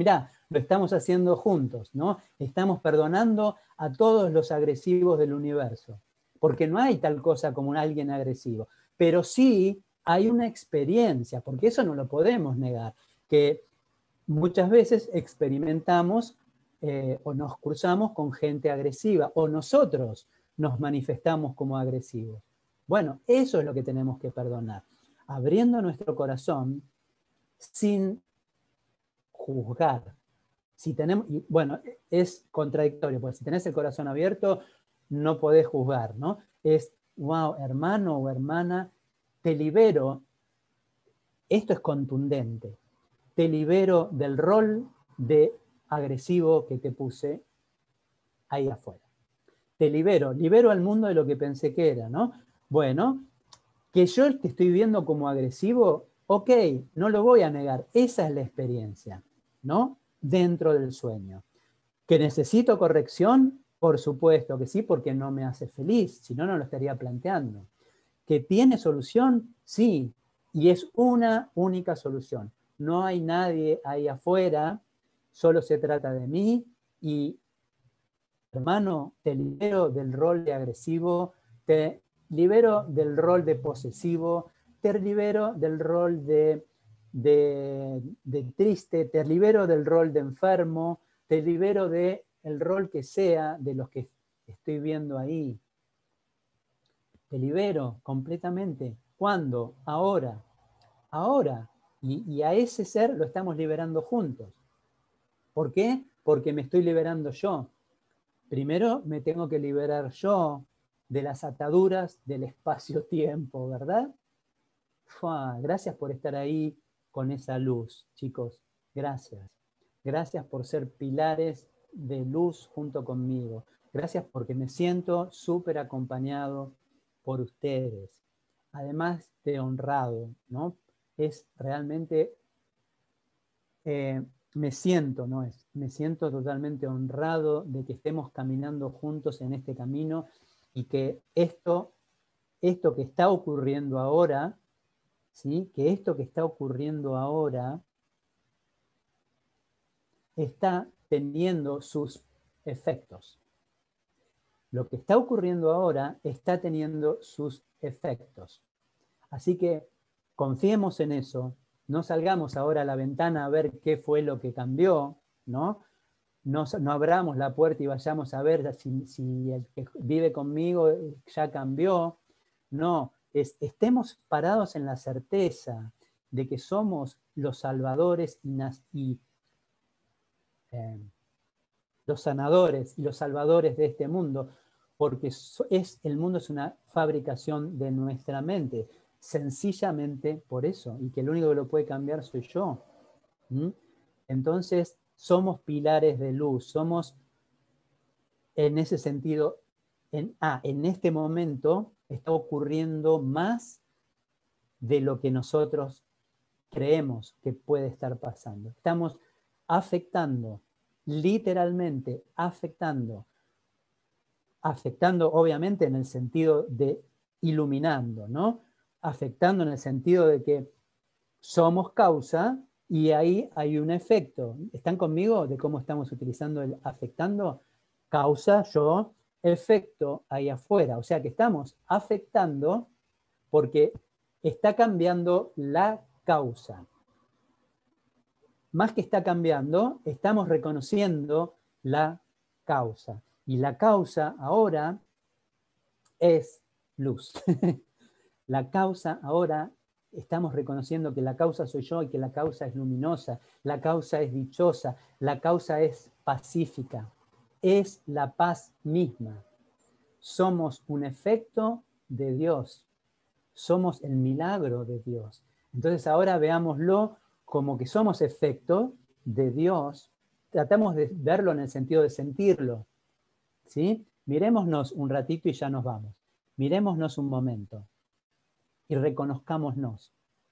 lo estamos haciendo juntos, ¿no? Estamos perdonando a todos los agresivos del universo, porque no hay tal cosa como un alguien agresivo, pero sí hay una experiencia, porque eso no lo podemos negar, que muchas veces experimentamos o nos cruzamos con gente agresiva, o nosotros nos manifestamos como agresivos. Bueno, eso es lo que tenemos que perdonar, abriendo nuestro corazón sin juzgar. Si tenemos, y bueno, es contradictorio, porque si tenés el corazón abierto, no podés juzgar, ¿no? Es, wow, hermano o hermana, te libero, esto es contundente, te libero del rol de agresivo que te puse ahí afuera. Te libero al mundo de lo que pensé que era, ¿no? Bueno, que yo te estoy viendo como agresivo, ok, no lo voy a negar, esa es la experiencia, ¿no? Dentro del sueño. ¿Que necesito corrección? Por supuesto que sí, porque no me hace feliz, si no, no lo estaría planteando. ¿Que tiene solución? Sí, y es una única solución. No hay nadie ahí afuera, solo se trata de mí y, hermano, te libero del rol de agresivo, te libero del rol de posesivo, te libero del rol de triste, te libero del rol de enfermo, te libero del rol que sea de los que estoy viendo ahí. Te libero completamente. ¿Cuándo? Ahora. Ahora. Y a ese ser lo estamos liberando juntos. ¿Por qué? Porque me estoy liberando yo. Primero me tengo que liberar yo de las ataduras del espacio-tiempo, ¿verdad? Gracias por estar ahí con esa luz, chicos. Gracias. Gracias por ser pilares de luz junto conmigo. Gracias porque me siento súper acompañado por ustedes. Además de honrado, ¿no? Es realmente, me siento, ¿no? Me siento totalmente honrado de que estemos caminando juntos en este camino y que esto que está ocurriendo ahora, ¿sí? Que esto que está ocurriendo ahora está teniendo sus efectos. Lo que está ocurriendo ahora está teniendo sus efectos. Así que confiemos en eso, no salgamos ahora a la ventana a ver qué fue lo que cambió, ¿no? No abramos la puerta y vayamos a ver si el que vive conmigo ya cambió. No, estemos parados en la certeza de que somos los salvadores y los sanadores y los salvadores de este mundo, porque el mundo es una fabricación de nuestra mente, sencillamente por eso, y que el único que lo puede cambiar soy yo. Entonces, somos pilares de luz, somos en ese sentido, en este momento está ocurriendo más de lo que nosotros creemos que puede estar pasando. Estamos afectando, literalmente afectando obviamente en el sentido de iluminando, ¿no? Afectando en el sentido de que somos causa y ahí hay un efecto. ¿Están conmigo de cómo estamos utilizando el afectando? Causa, yo, efecto ahí afuera. O sea que estamos afectando porque está cambiando la causa. Más que está cambiando, estamos reconociendo la causa. Y la causa ahora es luz. La causa ahora, estamos reconociendo que la causa soy yo y que la causa es luminosa, la causa es dichosa, la causa es pacífica, es la paz misma. Somos un efecto de Dios, somos el milagro de Dios. Entonces ahora veámoslo como que somos efecto de Dios, tratamos de verlo en el sentido de sentirlo, ¿sí? Mirémonos un ratito y ya nos vamos. Mirémonos un momento y reconozcámonos.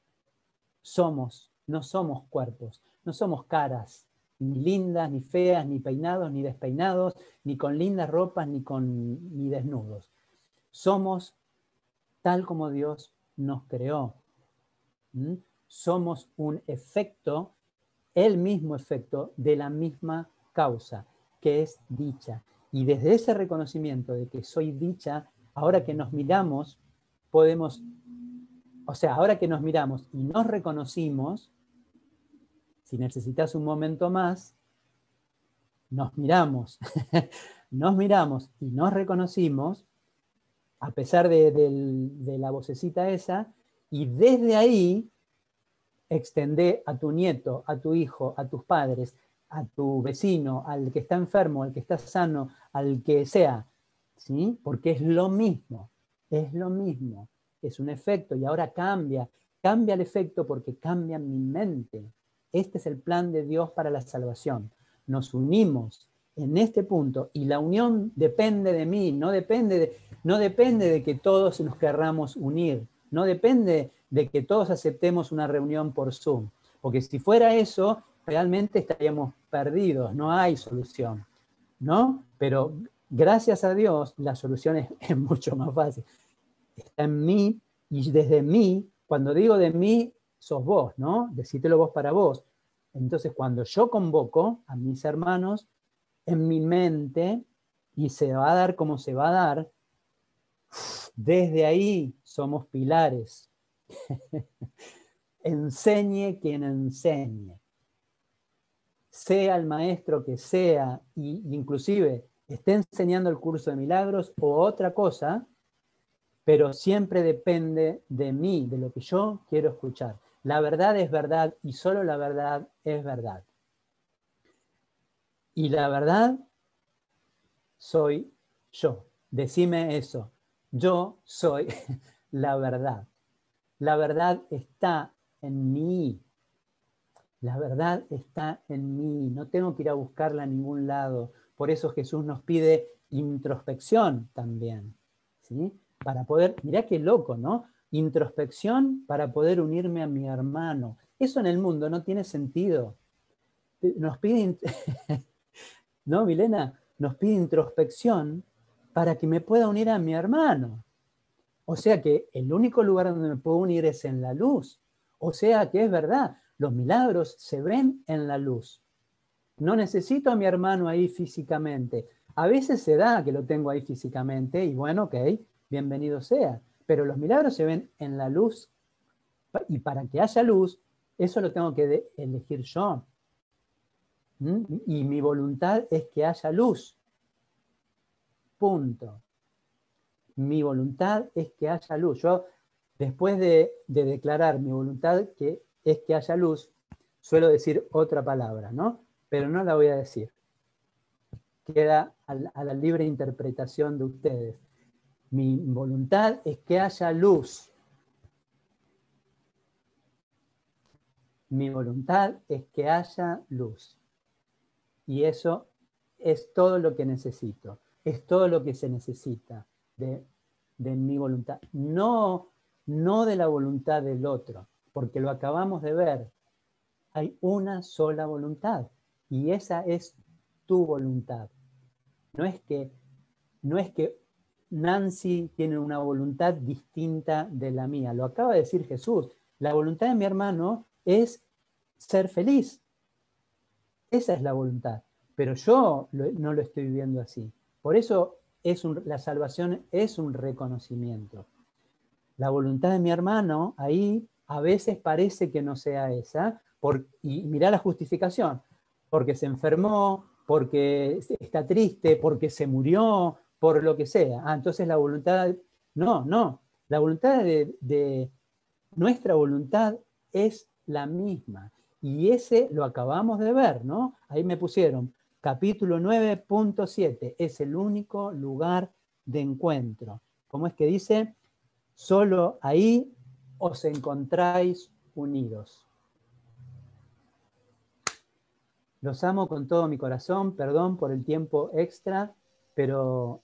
No somos cuerpos, no somos caras, ni lindas, ni feas, ni peinados, ni despeinados, ni con lindas ropas, ni desnudos. Somos tal como Dios nos creó. Somos un efecto el mismo efecto de la misma causa, que es dicha. Y desde ese reconocimiento de que soy dicha, ahora que nos miramos, podemos, o sea, ahora que nos miramos y nos reconocimos, si necesitas un momento más, nos miramos, nos miramos y nos reconocimos, a pesar de la vocecita esa, y desde ahí extendé a tu nieto, a tu hijo, a tus padres, a tu vecino, al que está enfermo, al que está sano, al que sea, ¿sí? Porque es lo mismo, es un efecto y ahora cambia el efecto porque cambia mi mente. Este es el plan de Dios para la salvación. Nos unimos en este punto y la unión depende de mí, no depende de que todos nos querramos unir, no depende de que todos aceptemos una reunión por Zoom, porque si fuera eso, realmente estaríamos perdidos, no hay solución, ¿no? Pero gracias a Dios, la solución es mucho más fácil. Está en mí, y desde mí, cuando digo de mí, sos vos, ¿no? Decítelo vos para vos. Entonces, cuando yo convoco a mis hermanos en mi mente, y se va a dar como se va a dar, desde ahí somos pilares. Enseñe quien enseñe. Sea el maestro que sea, y inclusive esté enseñando el curso de milagros o otra cosa, pero siempre depende de mí, de lo que yo quiero escuchar. La verdad es verdad y solo la verdad es verdad. Y la verdad soy yo. Decime eso. Yo soy la verdad. La verdad está en mí. La verdad está en mí. No tengo que ir a buscarla a ningún lado. Por eso Jesús nos pide introspección también, ¿sí? Para poder, mirá qué loco, ¿no? Introspección para poder unirme a mi hermano. Eso en el mundo no tiene sentido. Nos pide, ¿no, Milena? Nos pide introspección para que me pueda unir a mi hermano. O sea que el único lugar donde me puedo unir es en la luz. O sea que es verdad, los milagros se ven en la luz. No necesito a mi hermano ahí físicamente. A veces se da que lo tengo ahí físicamente y bueno, ok, bienvenido sea. Pero los milagros se ven en la luz y para que haya luz, eso lo tengo que elegir yo. Y mi voluntad es que haya luz. Punto. Mi voluntad es que haya luz. Yo, después de declarar mi voluntad que es que haya luz, suelo decir otra palabra, ¿no? Pero no la voy a decir. Queda a la libre interpretación de ustedes. Mi voluntad es que haya luz. Mi voluntad es que haya luz. Y eso es todo lo que necesito. Es todo lo que se necesita de mi voluntad. No de la voluntad del otro, porque lo acabamos de ver. Hay una sola voluntad y esa es tu voluntad. No es que Nancy tiene una voluntad distinta de la mía. Lo acaba de decir Jesús. La voluntad de mi hermano es ser feliz. Esa es la voluntad. Pero yo no lo estoy viviendo así. Por eso la salvación es un reconocimiento. La voluntad de mi hermano ahí a veces parece que no sea esa. Y mirá la justificación. Porque se enfermó, porque está triste, porque se murió, por lo que sea. Entonces la voluntad... No. La voluntad nuestra voluntad es la misma. Y ese lo acabamos de ver, ¿no? Ahí me pusieron, capítulo 9.7, es el único lugar de encuentro. ¿Cómo es que dice? Solo ahí os encontráis unidos. Los amo con todo mi corazón, perdón por el tiempo extra, pero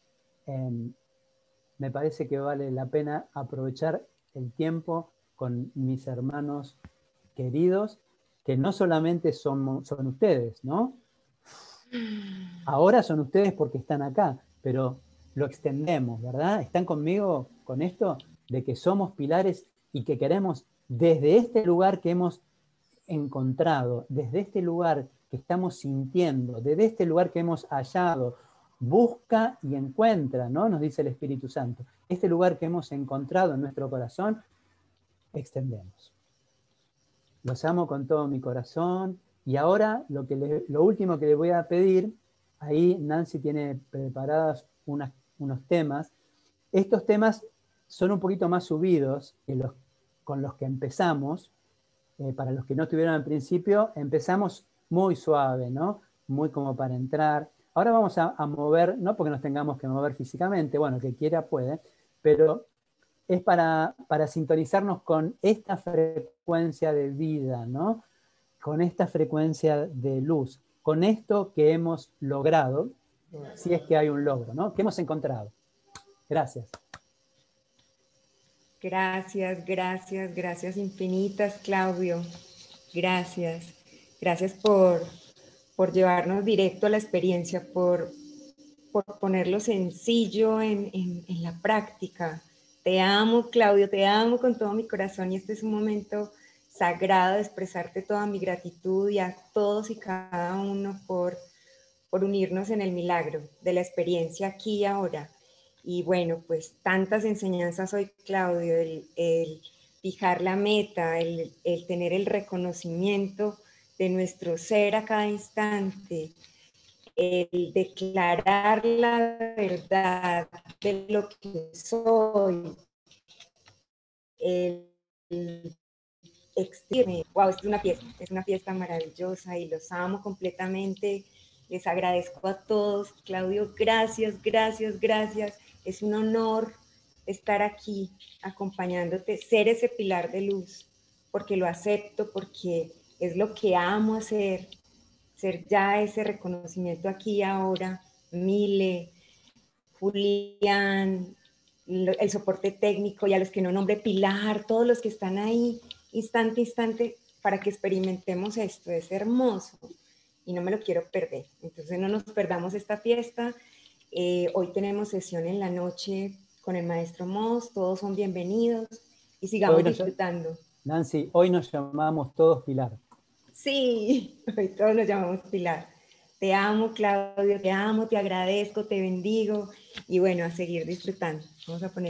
me parece que vale la pena aprovechar el tiempo con mis hermanos queridos, que no solamente son ustedes, ¿no? Ahora son ustedes porque están acá, pero lo extendemos, ¿verdad? ¿Están conmigo con esto? De que somos pilares y que queremos desde este lugar que hemos encontrado, desde este lugar que estamos sintiendo, desde este lugar que hemos hallado, busca y encuentra, ¿no? Nos dice el Espíritu Santo. Este lugar que hemos encontrado en nuestro corazón, extendemos. Los amo con todo mi corazón. Y ahora lo último que les voy a pedir, ahí Nancy tiene preparados unos temas. Estos temas son un poquito más subidos que con los que empezamos. Para los que no estuvieron al principio, empezamos muy suave, ¿no? Muy como para entrar. Ahora vamos a mover, no porque nos tengamos que mover físicamente, bueno, que quiera puede, pero es para sintonizarnos con esta frecuencia de vida, ¿no? Con esta frecuencia de luz, con esto que hemos logrado, si es que hay un logro, ¿no? Que hemos encontrado. Gracias. Gracias, gracias, gracias infinitas, Claudio. Gracias. Gracias por llevarnos directo a la experiencia, por ponerlo sencillo en la práctica. Te amo, Claudio, te amo con todo mi corazón y este es un momento sagrado de expresarte toda mi gratitud y a todos y cada uno por unirnos en el milagro de la experiencia aquí y ahora. Y bueno, pues tantas enseñanzas hoy, Claudio, el fijar la meta, el tener el reconocimiento de nuestro ser a cada instante, el declarar la verdad de lo que soy, el extirme. Wow, es una fiesta maravillosa y los amo completamente. Les agradezco a todos. Claudio, gracias, gracias, gracias. Es un honor estar aquí acompañándote, ser ese pilar de luz, porque lo acepto, porque es lo que amo hacer, ser ya ese reconocimiento aquí y ahora. Mile, Julián, el soporte técnico y a los que no nombre, Pilar, todos los que están ahí, instante, instante, para que experimentemos esto. Es hermoso y no me lo quiero perder. Entonces no nos perdamos esta fiesta. Hoy tenemos sesión en la noche con el maestro Moss, todos son bienvenidos y sigamos disfrutando. Nancy, hoy nos llamamos todos Pilar. Sí, hoy todos nos llamamos Pilar. Te amo, Claudio, te amo, te agradezco, te bendigo y bueno, a seguir disfrutando. Vamos a poner